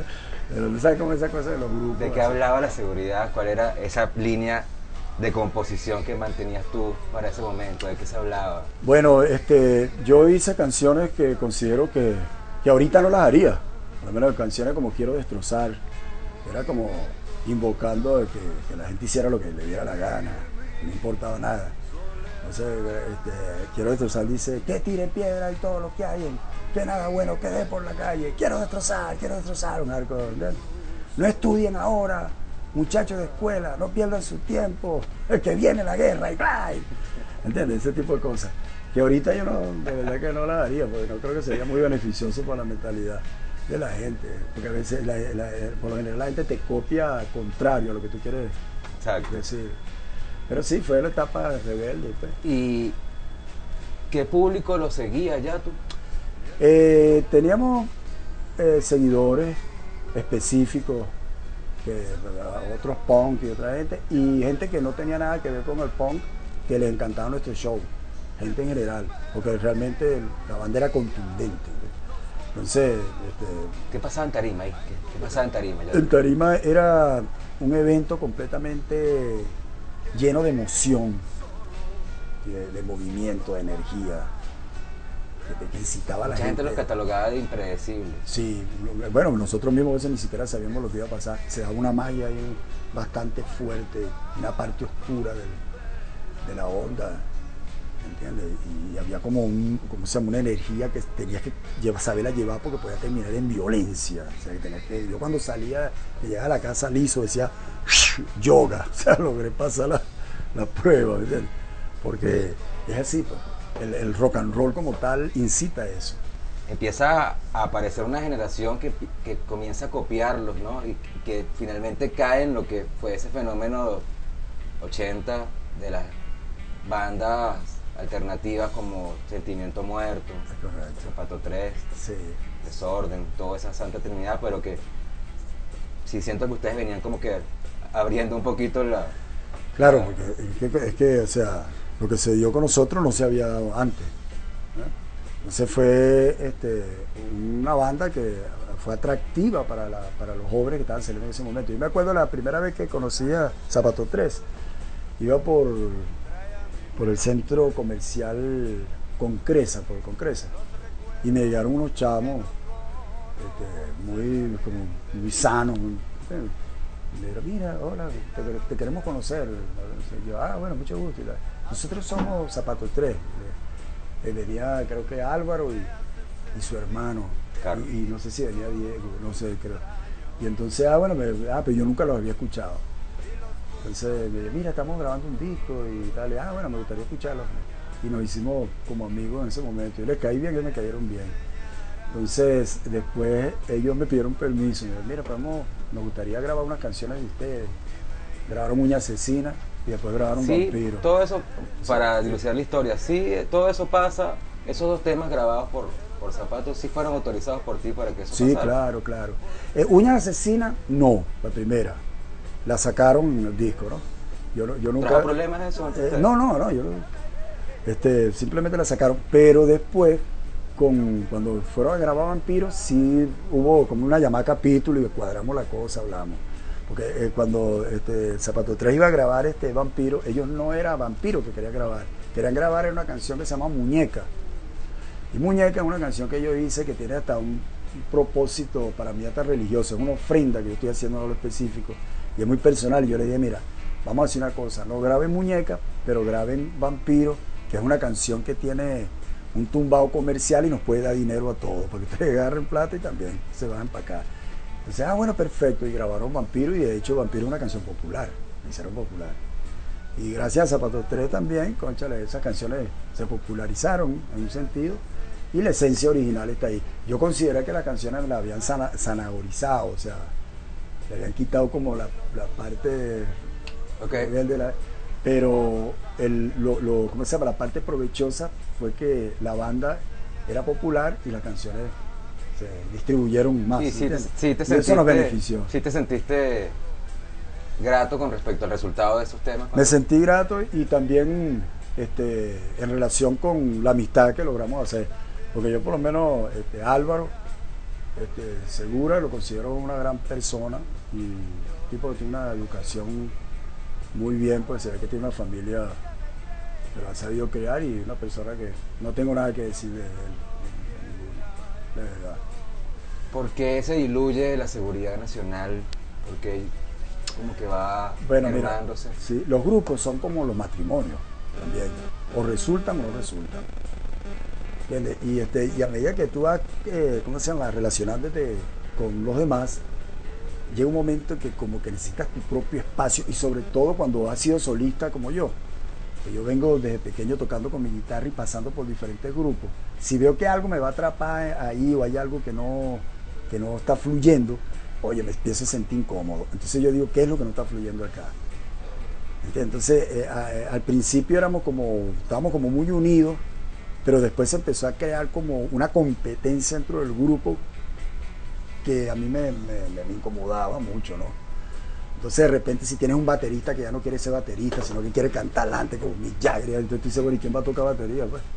Pero tú sabes cómo es esa cosa de los grupos. ¿De qué así. hablaba la seguridad? ¿Cuál era esa línea de composición que mantenías tú para ese momento? ¿De qué se hablaba? Bueno, yo hice canciones que considero que ahorita no las haría. Por lo menos canciones como Quiero Destrozar. Era como invocando de que la gente hiciera lo que le diera la gana. No importaba nada. Entonces, Quiero Destrozar dice que tire piedra y todo lo que hay, que nada bueno quede por la calle. Quiero destrozar un arco. ¿Entiendes? No estudien ahora, muchachos de escuela, no pierdan su tiempo, el que viene la guerra y bla. ¿Entiendes? Ese tipo de cosas. Que ahorita yo no, de verdad que no las haría, porque no creo que sería muy beneficioso para la mentalidad de la gente. Porque a veces, por lo general, la gente te copia contrario a lo que tú quieres Exacto. decir. Pero sí, fue la etapa rebelde. Pues. ¿Y qué público lo seguía ya tú? Teníamos seguidores específicos, otros punk y otra gente, y gente que no tenía nada que ver con el punk, que les encantaba nuestro show, gente en general, porque realmente la banda era contundente. Entonces, ¿Qué pasaba en Tarima ahí? ¿Qué pasaba en Tarima? en Tarima era un evento completamente lleno de emoción, de movimiento, de energía, que incitaba a la Mucha gente gente. los catalogaba de impredecibles. Sí, bueno, nosotros mismos a veces ni siquiera sabíamos lo que iba a pasar. Se daba una magia ahí bastante fuerte, una parte oscura de la onda, ¿entiendes? Y había como una energía que tenías que saberla llevar porque podía terminar en violencia. O sea, yo cuando salía, que llegaba a la casa liso, decía yoga, o sea, logré pasar la prueba, ¿entiendes? Porque es así, pues. El rock and roll como tal incita a eso. Empieza a aparecer una generación que comienza a copiarlos, ¿no? Y que finalmente cae en lo que fue ese fenómeno 80 de las bandas alternativas como Sentimiento Muerto, Correcto. Zapato 3, Sí. Desorden, toda esa santa trinidad, pero que sí siento que ustedes venían como que abriendo un poquito la... Claro, porque es que, o sea, lo que se dio con nosotros no se había dado antes, ¿no? Entonces fue una banda que fue atractiva para los jóvenes que estaban saliendo en ese momento. Yo me acuerdo la primera vez que conocí a Zapato 3, iba por el centro comercial Concresa, y me llegaron unos chamos muy sanos. Y le dijeron, mira, hola, te queremos conocer. Y yo, bueno, mucho gusto. Nosotros somos Zapato 3. Venía, creo que Álvaro y su hermano. Claro. Y no sé si venía Diego, no sé, creo. Y entonces, pero yo nunca los había escuchado. Entonces me dijo, mira, estamos grabando un disco y tal. Bueno, me gustaría escucharlo. Y nos hicimos como amigos en ese momento. Yo les caí bien, ellos me cayeron bien. Entonces, después ellos me pidieron permiso. Me dijeron, mira, nos gustaría grabar unas canciones de ustedes. Grabaron Uña Asesina y después grabaron Sí, Vampiro. todo eso, para dilucidar la historia, sí, todo eso pasa, esos dos temas grabados por Zapatos, sí fueron autorizados por ti para que eso Sí, pasara. claro. Uña Asesina, no, la primera. La sacaron en el disco, ¿no? Yo nunca... ¿Trajo problemas eso? No, simplemente la sacaron, pero después, cuando fueron a grabar Vampiro, sí hubo como una llamada capítulo y cuadramos la cosa, hablamos. Porque cuando Zapato 3 iba a grabar Vampiro, ellos no era Vampiro que querían grabar en una canción que se llama Muñeca. Y Muñeca es una canción que yo hice que tiene hasta un propósito para mí hasta religioso, es una ofrenda que yo estoy haciendo en lo específico y es muy personal. Y yo le dije, mira, vamos a hacer una cosa, no graben Muñeca, pero graben Vampiro, que es una canción que tiene un tumbado comercial y nos puede dar dinero a todos, porque ustedes agarren plata y también se van para acá. Entonces, bueno, perfecto, y grabaron Vampiro, y de hecho Vampiro es una canción popular, la hicieron popular. Y gracias a Zapato 3 también, cónchale, esas canciones se popularizaron en un sentido, y la esencia original está ahí. Yo considero que las canciones la habían zanahorizado, o sea, le habían quitado como la parte Okay. pero ¿cómo se llama? La parte provechosa fue que la banda era popular y las canciones se distribuyeron más. Y sí te y sentiste, eso nos benefició. sí te sentiste grato con respecto al resultado de esos temas. Me sentí grato y también en relación con la amistad que logramos hacer. Porque yo por lo menos, Álvaro, Segura, lo considero una gran persona y un tipo que tiene una educación muy bien, pues se ve que tiene una familia que lo ha sabido crear y una persona que no tengo nada que decir de él, de verdad. ¿Por qué se diluye la seguridad nacional? Porque como que va Bueno, mira, mermándose. sí, los grupos son como los matrimonios también, o resultan o no resultan. ¿Entiendes? Y a medida que tú vas, ¿cómo se llama?, relacionándote con los demás, llega un momento que como que necesitas tu propio espacio y sobre todo cuando has sido solista como yo. Yo vengo desde pequeño tocando con mi guitarra y pasando por diferentes grupos. Si veo que algo me va a atrapar ahí o hay algo que no está fluyendo, oye, me empiezo a sentir incómodo. Entonces yo digo, ¿qué es lo que no está fluyendo acá? Entonces, al principio estábamos como muy unidos, pero después se empezó a crear como una competencia dentro del grupo que a mí me incomodaba mucho, ¿no? Entonces de repente si tienes un baterista que ya no quiere ser baterista, sino que quiere cantar adelante como Mick Jagger, entonces tú dices, bueno, ¿y quién va a tocar batería, pues?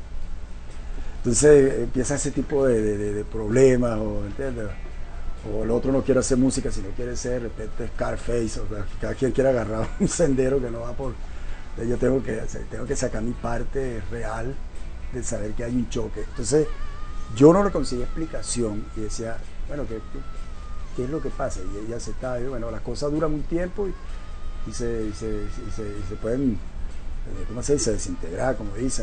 Entonces empieza ese tipo de problemas, ¿entiendes? O el otro no quiere hacer música, sino quiere ser de repente Scarface, o sea, cada quien quiere agarrar un sendero que no va por... Entonces yo tengo que sacar mi parte real de saber que hay un choque. Entonces yo no le conseguí explicación y decía, bueno, ¿qué es lo que pasa? Y ella aceptaba, y bueno, las cosas duran un tiempo y se pueden, ¿cómo se dice?, desintegrar, como dicen,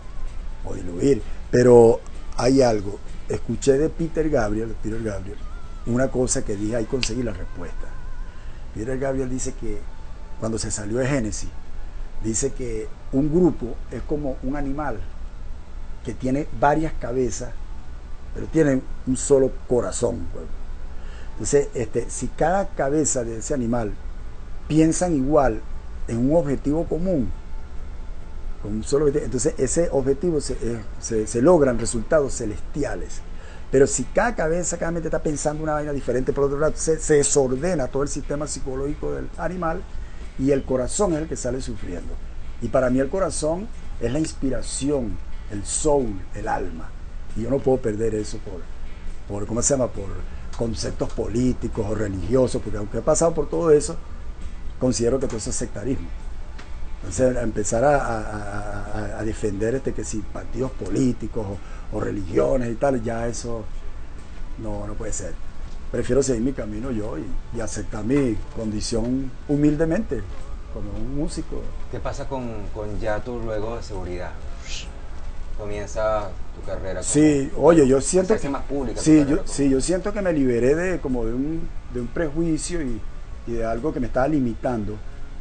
o diluir. Pero hay algo, escuché de Peter Gabriel, una cosa que dije, ahí conseguí la respuesta. Peter Gabriel dice que cuando se salió de Génesis, dice que un grupo es como un animal que tiene varias cabezas, pero tiene un solo corazón. Entonces, si cada cabeza de ese animal piensan igual en un objetivo común, con un solo objetivo, entonces ese objetivo se logran resultados celestiales. Pero si cada cabeza, cada mente está pensando una vaina diferente, por otro lado, se desordena todo el sistema psicológico del animal y el corazón es el que sale sufriendo. Y para mí el corazón es la inspiración, el soul, el alma. Y yo no puedo perder eso por ¿cómo se llama?, por conceptos políticos o religiosos, porque aunque he pasado por todo eso, considero que todo eso es sectarismo. Entonces, empezar a defender que si partidos políticos o religiones y tal, ya eso no puede ser. Prefiero seguir mi camino yo y aceptar mi condición humildemente como un músico. ¿Qué pasa con Yatu luego de seguridad? Comienza tu carrera. Sí, oye, yo siento que más pública. Sí, yo siento que me liberé de un prejuicio y de algo que me estaba limitando,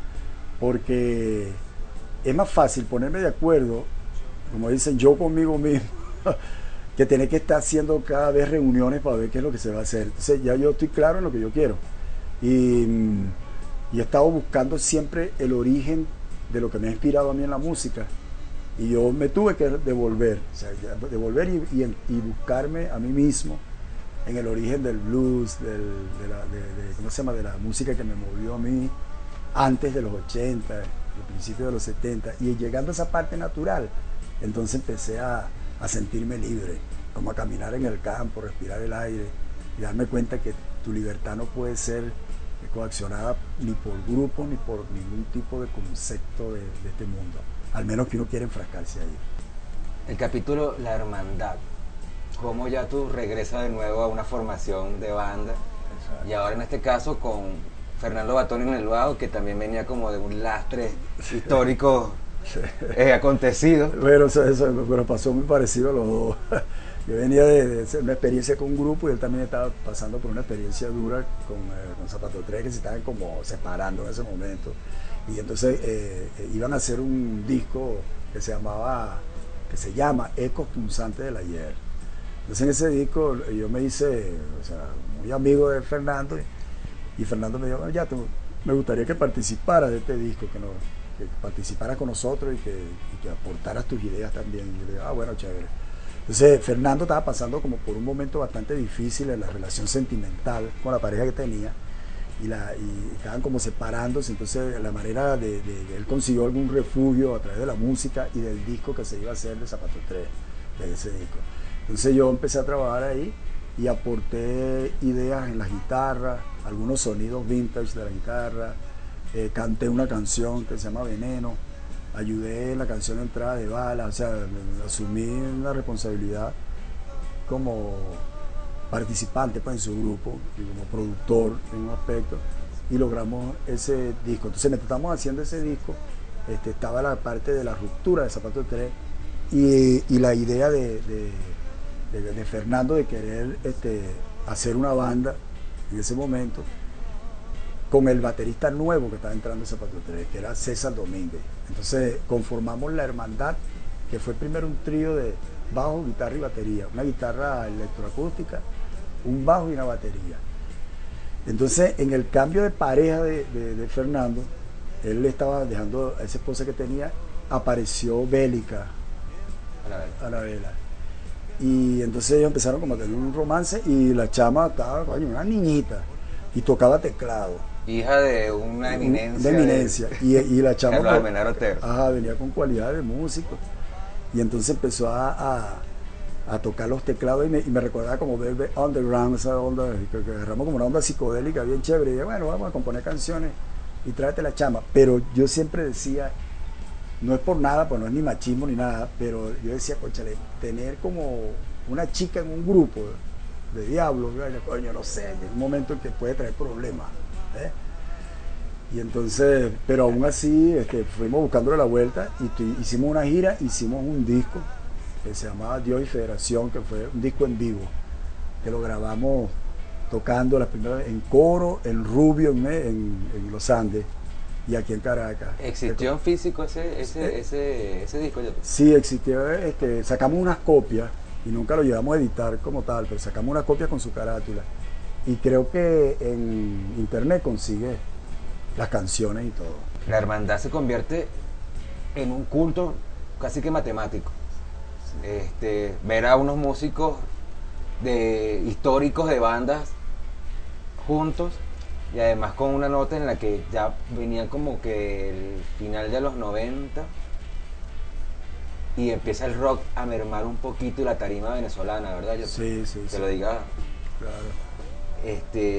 porque es más fácil ponerme de acuerdo, como dicen, yo conmigo mismo, que tener que estar haciendo cada vez reuniones para ver qué es lo que se va a hacer. Entonces ya yo estoy claro en lo que yo quiero y he estado buscando siempre el origen de lo que me ha inspirado a mí en la música. Y yo me tuve que devolver, o sea, y buscarme a mí mismo en el origen del blues, ¿cómo se llama?, de la música que me movió a mí antes de los 80, al principio de los 70, y llegando a esa parte natural, entonces empecé a sentirme libre, como a caminar en el campo, respirar el aire, y darme cuenta que tu libertad no puede ser coaccionada ni por grupos ni por ningún tipo de concepto de este mundo. Al menos que uno quiera enfrascarse ahí. El capítulo La Hermandad. Cómo Yatu regresa de nuevo a una formación de banda. Exacto. Y ahora en este caso con Fernando Batón en el bajo, que también venía como de un lastre histórico acontecido. Bueno, pero pasó muy parecido a los dos. Yo venía de una experiencia con un grupo y él también estaba pasando por una experiencia dura con Zapato 3, que se estaban como separando en ese momento. Y entonces iban a hacer un disco que se llama Ecos Punzantes del Ayer. Entonces en ese disco yo me hice, o sea, muy amigo de Fernando y Fernando me dijo, ya me gustaría que participaras de este disco, que participaras con nosotros y que aportaras tus ideas también. Y yo le digo, bueno, chévere. Entonces Fernando estaba pasando como por un momento bastante difícil en la relación sentimental con la pareja que tenía. Y estaban como separándose, entonces la manera de él consiguió algún refugio a través de la música y del disco que se iba a hacer de Zapato 3, de ese disco. Entonces yo empecé a trabajar ahí y aporté ideas en la guitarra, algunos sonidos vintage de la guitarra, canté una canción que se llama Veneno, ayudé en la canción de Entrada de Bala, o sea, asumí una responsabilidad como participante pues, en su grupo y como productor en un aspecto, y logramos ese disco. Entonces, mientras estamos haciendo ese disco, estaba la parte de la ruptura de Zapato 3 y la idea de Fernando de querer hacer una banda en ese momento con el baterista nuevo que estaba entrando en Zapato 3, que era César Domínguez. Entonces conformamos la Hermandad, que fue primero un trío de bajo, guitarra y batería, una guitarra electroacústica, un bajo y una batería. Entonces, en el cambio de pareja de Fernando, él le estaba dejando a esa esposa que tenía, apareció Bélica a la vela. Y entonces ellos empezaron como a tener un romance y la chama estaba, coño, una niñita y tocaba teclado. Hija de una eminencia. De eminencia. Y la chama venía con cualidades de músico. Y entonces empezó a tocar los teclados y me recordaba como Velvet Underground, esa onda, que agarramos como una onda psicodélica bien chévere. Y dije, bueno, vamos a componer canciones y tráete la chama. Pero yo siempre decía, no es por nada, pues no es ni machismo ni nada, pero yo decía, cónchale, tener como una chica en un grupo de diablos, coño, no sé, en un momento en que puede traer problemas. Y entonces, pero aún así fuimos buscándole la vuelta y hicimos una gira, hicimos un disco que se llamaba Dios y Federación, que fue un disco en vivo, que lo grabamos tocando las primeras en Coro, en Rubio, en Los Andes y aquí en Caracas. ¿Existió en físico ese disco? Sí, existió, sacamos unas copias y nunca lo llevamos a editar como tal, pero sacamos unas copias con su carátula y creo que en internet consigue las canciones y todo. La hermandad se convierte en un culto casi que matemático. Ver a unos músicos históricos de bandas juntos y además con una nota en la que ya venían como que el final de los 90 y empieza el rock a mermar un poquito y la tarima venezolana, ¿verdad? Sí. Lo diga. Claro.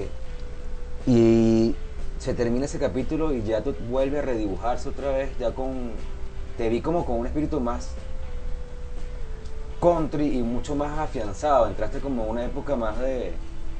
Y se termina ese capítulo y ya tú vuelve a redibujarse otra vez, te vi como con un espíritu más country y mucho más afianzado, entraste como una época más de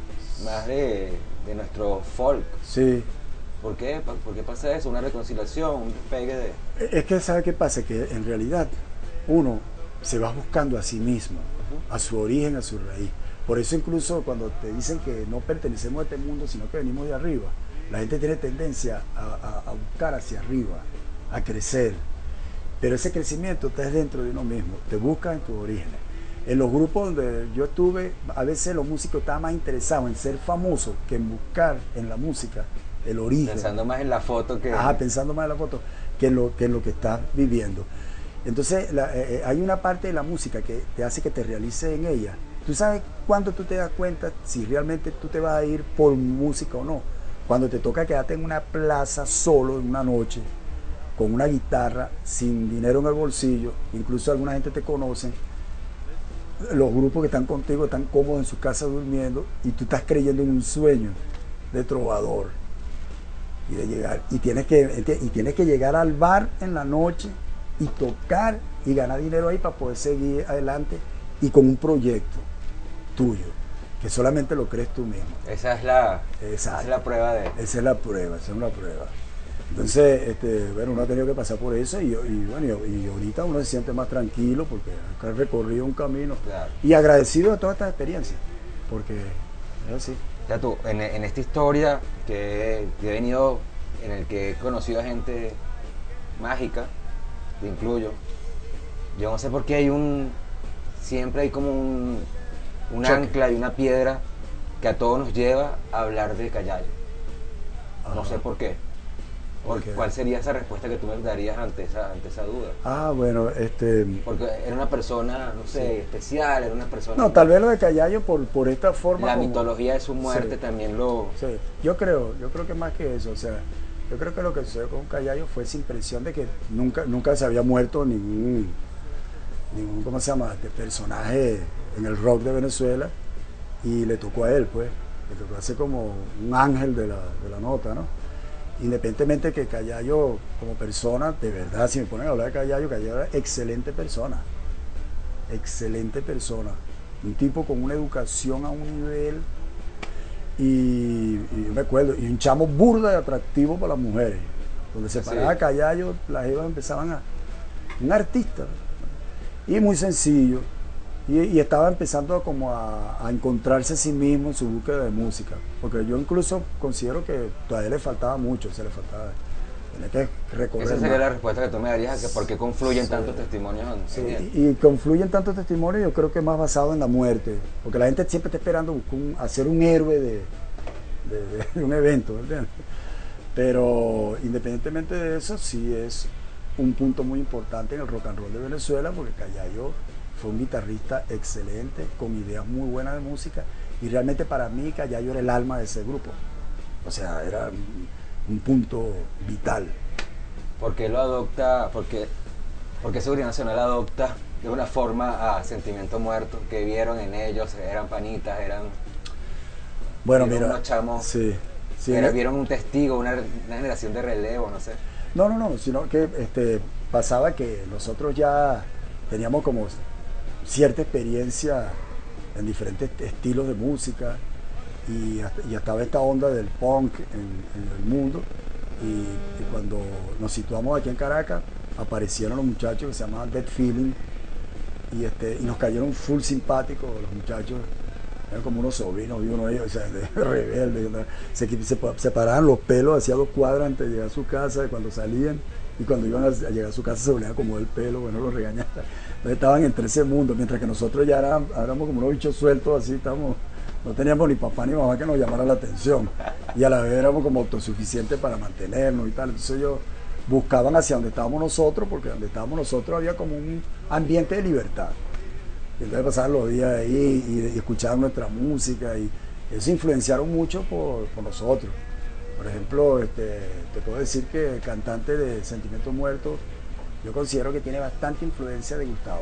nuestro folk. Sí. ¿Por qué pasa eso? Una reconciliación, un despegue de... Es que ¿sabe qué pasa? Que en realidad uno se va buscando a sí mismo, a su origen, a su raíz. Por eso incluso cuando te dicen que no pertenecemos a este mundo, sino que venimos de arriba, la gente tiene tendencia a buscar hacia arriba, a crecer. Pero ese crecimiento está dentro de uno mismo, te buscas en tus orígenes. En los grupos donde yo estuve, a veces los músicos estaban más interesados en ser famosos que en buscar en la música el origen. Pensando más en la foto que... pensando más en la foto que en lo que estás viviendo. Entonces hay una parte de la música que te hace que te realices en ella. Tú sabes cuándo tú te das cuenta si realmente tú te vas a ir por música o no. Cuando te toca quedarte en una plaza solo en una noche, con una guitarra, sin dinero en el bolsillo, incluso alguna gente te conoce, los grupos que están contigo están cómodos en su casa durmiendo y tú estás creyendo en un sueño de trovador y de llegar, y tienes que llegar al bar en la noche y tocar y ganar dinero ahí para poder seguir adelante y con un proyecto tuyo, que solamente lo crees tú mismo. Esa es la prueba de... Esa es la prueba. Entonces, bueno, uno ha tenido que pasar por eso y ahorita uno se siente más tranquilo porque ha recorrido un camino. Claro. Y agradecido de todas estas experiencias, porque es así. Ya tú, en esta historia que he venido, en el que he conocido a gente mágica, te incluyo, yo no sé por qué siempre hay como un ancla y una piedra que a todos nos lleva a hablar de Callayo. No sé por qué. ¿Cuál sería esa respuesta que tú me darías ante esa duda? Bueno, Porque era una persona, no sé, especial, era una persona... No, tal vez lo de Callayo por esta forma... La mitología de su muerte también lo... Sí, yo creo que más que eso, o sea, yo creo que lo que sucedió con Callayo fue esa impresión de que nunca se había muerto ningún ¿cómo se llama?, personaje en el rock de Venezuela, y le tocó a él, pues, le tocó hacer como un ángel de la nota, ¿no? Independientemente que Callayo como persona, de verdad, si me ponen a hablar de Callayo era excelente persona, un tipo con una educación a un nivel, y me acuerdo, y un chamo burda de atractivo para las mujeres, donde se paraba Callayo, las jevas empezaban un artista, y muy sencillo, y estaba empezando como a encontrarse a sí mismo en su búsqueda de música, porque yo incluso considero que todavía le faltaba mucho, tenía que recorrer. Esa sería más. la respuesta que tú me darías, que por qué confluyen tantos testimonios en él. Y confluyen tantos testimonios, yo creo que es más basado en la muerte, porque la gente siempre está esperando hacer un héroe de un evento, ¿entiendes? Pero independientemente de eso, sí es un punto muy importante en el rock and roll de Venezuela, porque Callayo fue un guitarrista excelente, con ideas muy buenas de música, y realmente para mí Callayo era el alma de ese grupo, o sea, era un punto vital. ¿Por qué lo adopta? Porque Seguridad Nacional adopta de una forma a Sentimiento Muerto, que vieron en ellos, eran panitas, Bueno, vieron mira, unos chamos, sí, vieron un testigo, una generación de relevo, no sé. No, sino que pasaba que nosotros ya teníamos como cierta experiencia en diferentes estilos de música, y estaba esta onda del punk en el mundo, y cuando nos situamos aquí en Caracas aparecieron los muchachos que se llamaban Dead Feeling, y nos cayeron full simpáticos los muchachos, eran como unos sobrinos y uno de ellos, o sea, rebeldes, se paraban los pelos hacia 2 cuadras antes de llegar a su casa, cuando salían, y cuando iban a llegar a su casa se volvían a acomodar el pelo, bueno, los regañaban. Entonces estaban entre ese mundo, mientras que nosotros ya éramos como unos bichos sueltos, así, no teníamos ni papá ni mamá que nos llamara la atención, y a la vez éramos como autosuficientes para mantenernos y tal. Entonces ellos buscaban hacia donde estábamos nosotros, porque donde estábamos nosotros había como un ambiente de libertad, y entonces pasaban los días ahí y escuchaban nuestra música, y eso influenciaron mucho por nosotros. Por ejemplo, te puedo decir que el cantante de Sentimientos Muertos, yo considero que tiene bastante influencia de Gustavo,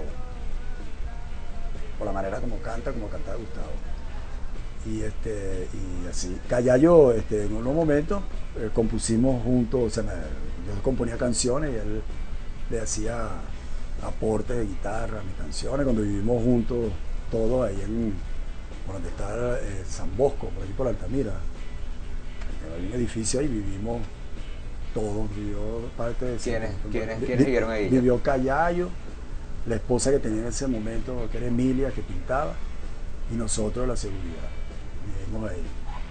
por la manera como cantaba Gustavo. Y así. Callayo, en unos momentos compusimos juntos, o sea, yo componía canciones y él le hacía aportes de guitarra a mis canciones, cuando vivimos juntos todos ahí por donde está San Bosco, por allí por Altamira. Hay un edificio ahí, vivimos todos, vivió parte de... ¿Quiénes vivieron ahí? Vivió Callayo, la esposa que tenía en ese momento, que era Emilia, que pintaba, y nosotros la seguridad. Vivimos ahí.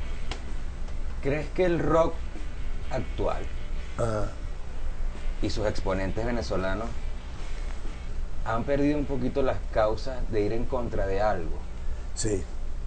¿Crees que el rock actual y sus exponentes venezolanos han perdido un poquito las causas de ir en contra de algo? Sí.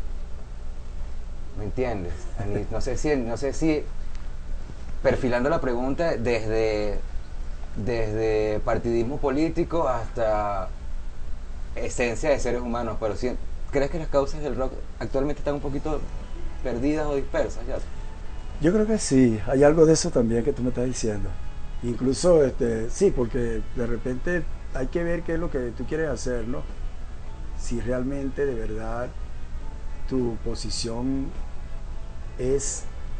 ¿Me entiendes? No sé si perfilando la pregunta desde partidismo político hasta esencia de seres humanos, pero ¿crees que las causas del rock actualmente están un poquito perdidas o dispersas ya? Yo creo que sí, hay algo de eso también que tú me estás diciendo. Incluso, sí, porque de repente hay que ver qué es lo que tú quieres hacer, ¿no? Si realmente de verdad tu posición es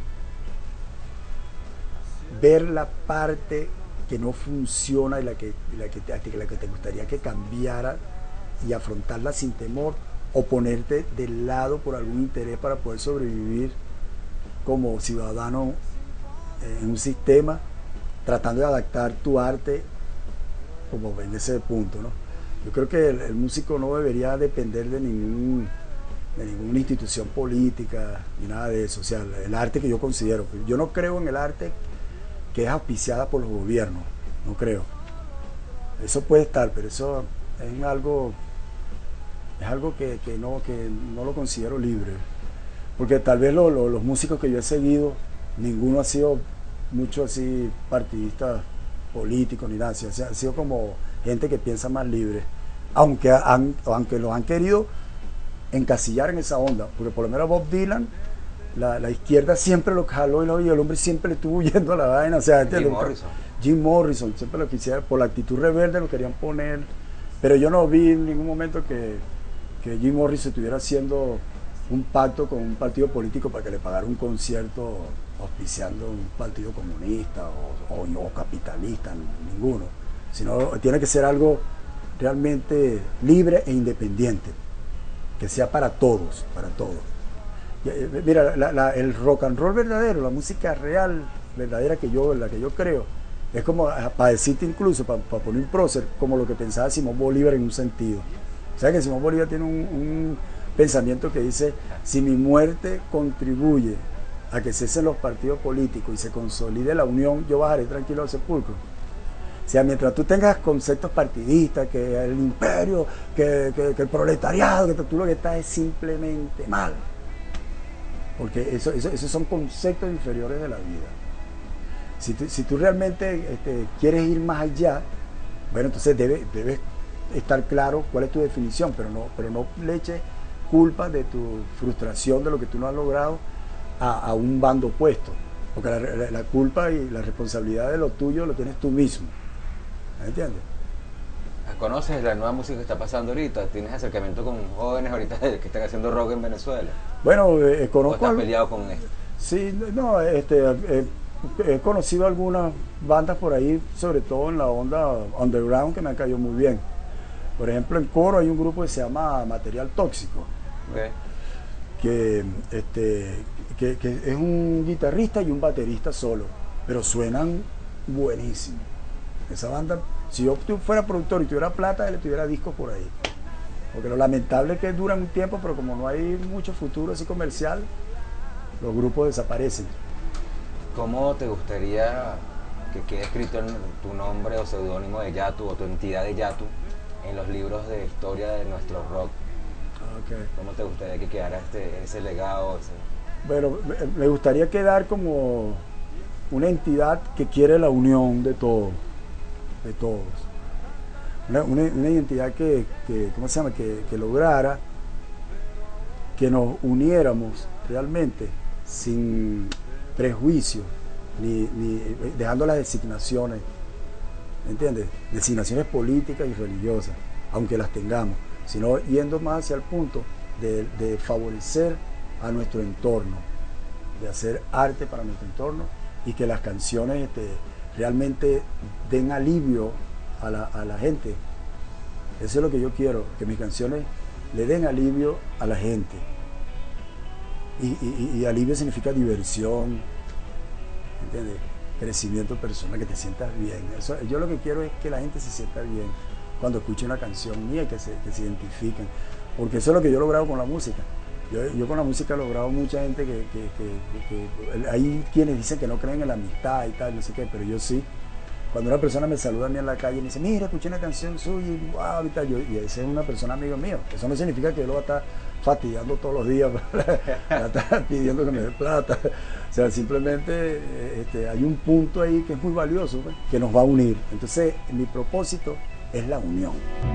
ver la parte que no funciona y la que te gustaría que cambiara, y afrontarla sin temor, o ponerte del lado por algún interés para poder sobrevivir como ciudadano en un sistema, tratando de adaptar tu arte como en ese punto, ¿no? Yo creo que el músico no debería depender de ninguna institución política ni nada de eso. O sea, el arte que yo considero, yo no creo en el arte que es auspiciada por los gobiernos, no creo. Eso puede estar, pero eso es algo que no lo considero libre, porque tal vez los músicos que yo he seguido, ninguno ha sido mucho así partidista político ni nada, ha sido como gente que piensa más libre, aunque los han querido encasillar en esa onda, porque por lo menos Bob Dylan, la izquierda siempre lo jaló, y el hombre siempre le estuvo huyendo a la vaina, o sea, Jim Morrison siempre lo quisiera, por la actitud rebelde lo querían poner, pero yo no vi en ningún momento que Jim Morrison estuviera haciendo un pacto con un partido político para que le pagara un concierto auspiciando un partido comunista o capitalista, ninguno, sino tiene que ser algo realmente libre e independiente, que sea para todos, para todos. Mira, el rock and roll verdadero, la música real, verdadera la que yo creo, es como, para decirte incluso, para poner un prócer, como lo que pensaba Simón Bolívar en un sentido. O sea que Simón Bolívar tiene un pensamiento que dice, si mi muerte contribuye a que cesen los partidos políticos y se consolide la unión, yo bajaré tranquilo al sepulcro. O sea, mientras tú tengas conceptos partidistas, que el imperio, que el proletariado, que tú lo que estás es simplemente mal. Porque esos son conceptos inferiores de la vida. Si tú realmente quieres ir más allá, bueno, entonces debes estar claro cuál es tu definición, pero no le eches culpa de tu frustración, de lo que tú no has logrado, a un bando opuesto. Porque la culpa y la responsabilidad de lo tuyo lo tienes tú mismo. ¿Me entiendes? ¿Conoces la nueva música que está pasando ahorita? ¿Tienes acercamiento con jóvenes ahorita que están haciendo rock en Venezuela? Bueno, ¿O conozco... estás peleado con esto? Sí, no, he conocido algunas bandas por ahí, sobre todo en la onda underground, que me han caído muy bien. Por ejemplo, en Coro hay un grupo que se llama Material Tóxico, Okay. que es un guitarrista y un baterista solo, pero suenan buenísimo. Esa banda, si yo fuera productor y tuviera plata, le tuviera discos por ahí. Porque lo lamentable es que duran un tiempo, pero como no hay mucho futuro así comercial, los grupos desaparecen. ¿Cómo te gustaría que quede escrito tu nombre o seudónimo de Yatu o tu entidad de Yatu en los libros de historia de nuestro rock? Okay. ¿Cómo te gustaría que quedara ese legado? Bueno, me gustaría quedar como una entidad que quiere la unión de todos. De todos. Una identidad ¿cómo se llama? Que lograra que nos uniéramos realmente sin prejuicio, ni dejando las designaciones, ¿me entiendes? Designaciones políticas y religiosas, aunque las tengamos, sino yendo más hacia el punto de favorecer a nuestro entorno, de hacer arte para nuestro entorno y que las canciones realmente den alivio a la gente. Eso es lo que yo quiero, que mis canciones le den alivio a la gente. Y alivio significa diversión, ¿entiendes? Crecimiento personal, que te sientas bien. Yo lo que quiero es que la gente se sienta bien cuando escuche una canción mía, que se identifiquen. Porque eso es lo que yo he logrado con la música. Yo con la música he logrado mucha gente que hay quienes dicen que no creen en la amistad y tal, no sé qué, pero yo sí. Cuando una persona me saluda a mí en la calle y me dice, mira, escuché una canción suya y wow, y tal, y esa es una persona amigo mío. Eso no significa que yo lo voy a estar fastidiando todos los días, para estar pidiendo que me dé plata. O sea, simplemente hay un punto ahí que es muy valioso, pues, que nos va a unir. Entonces, mi propósito es la unión.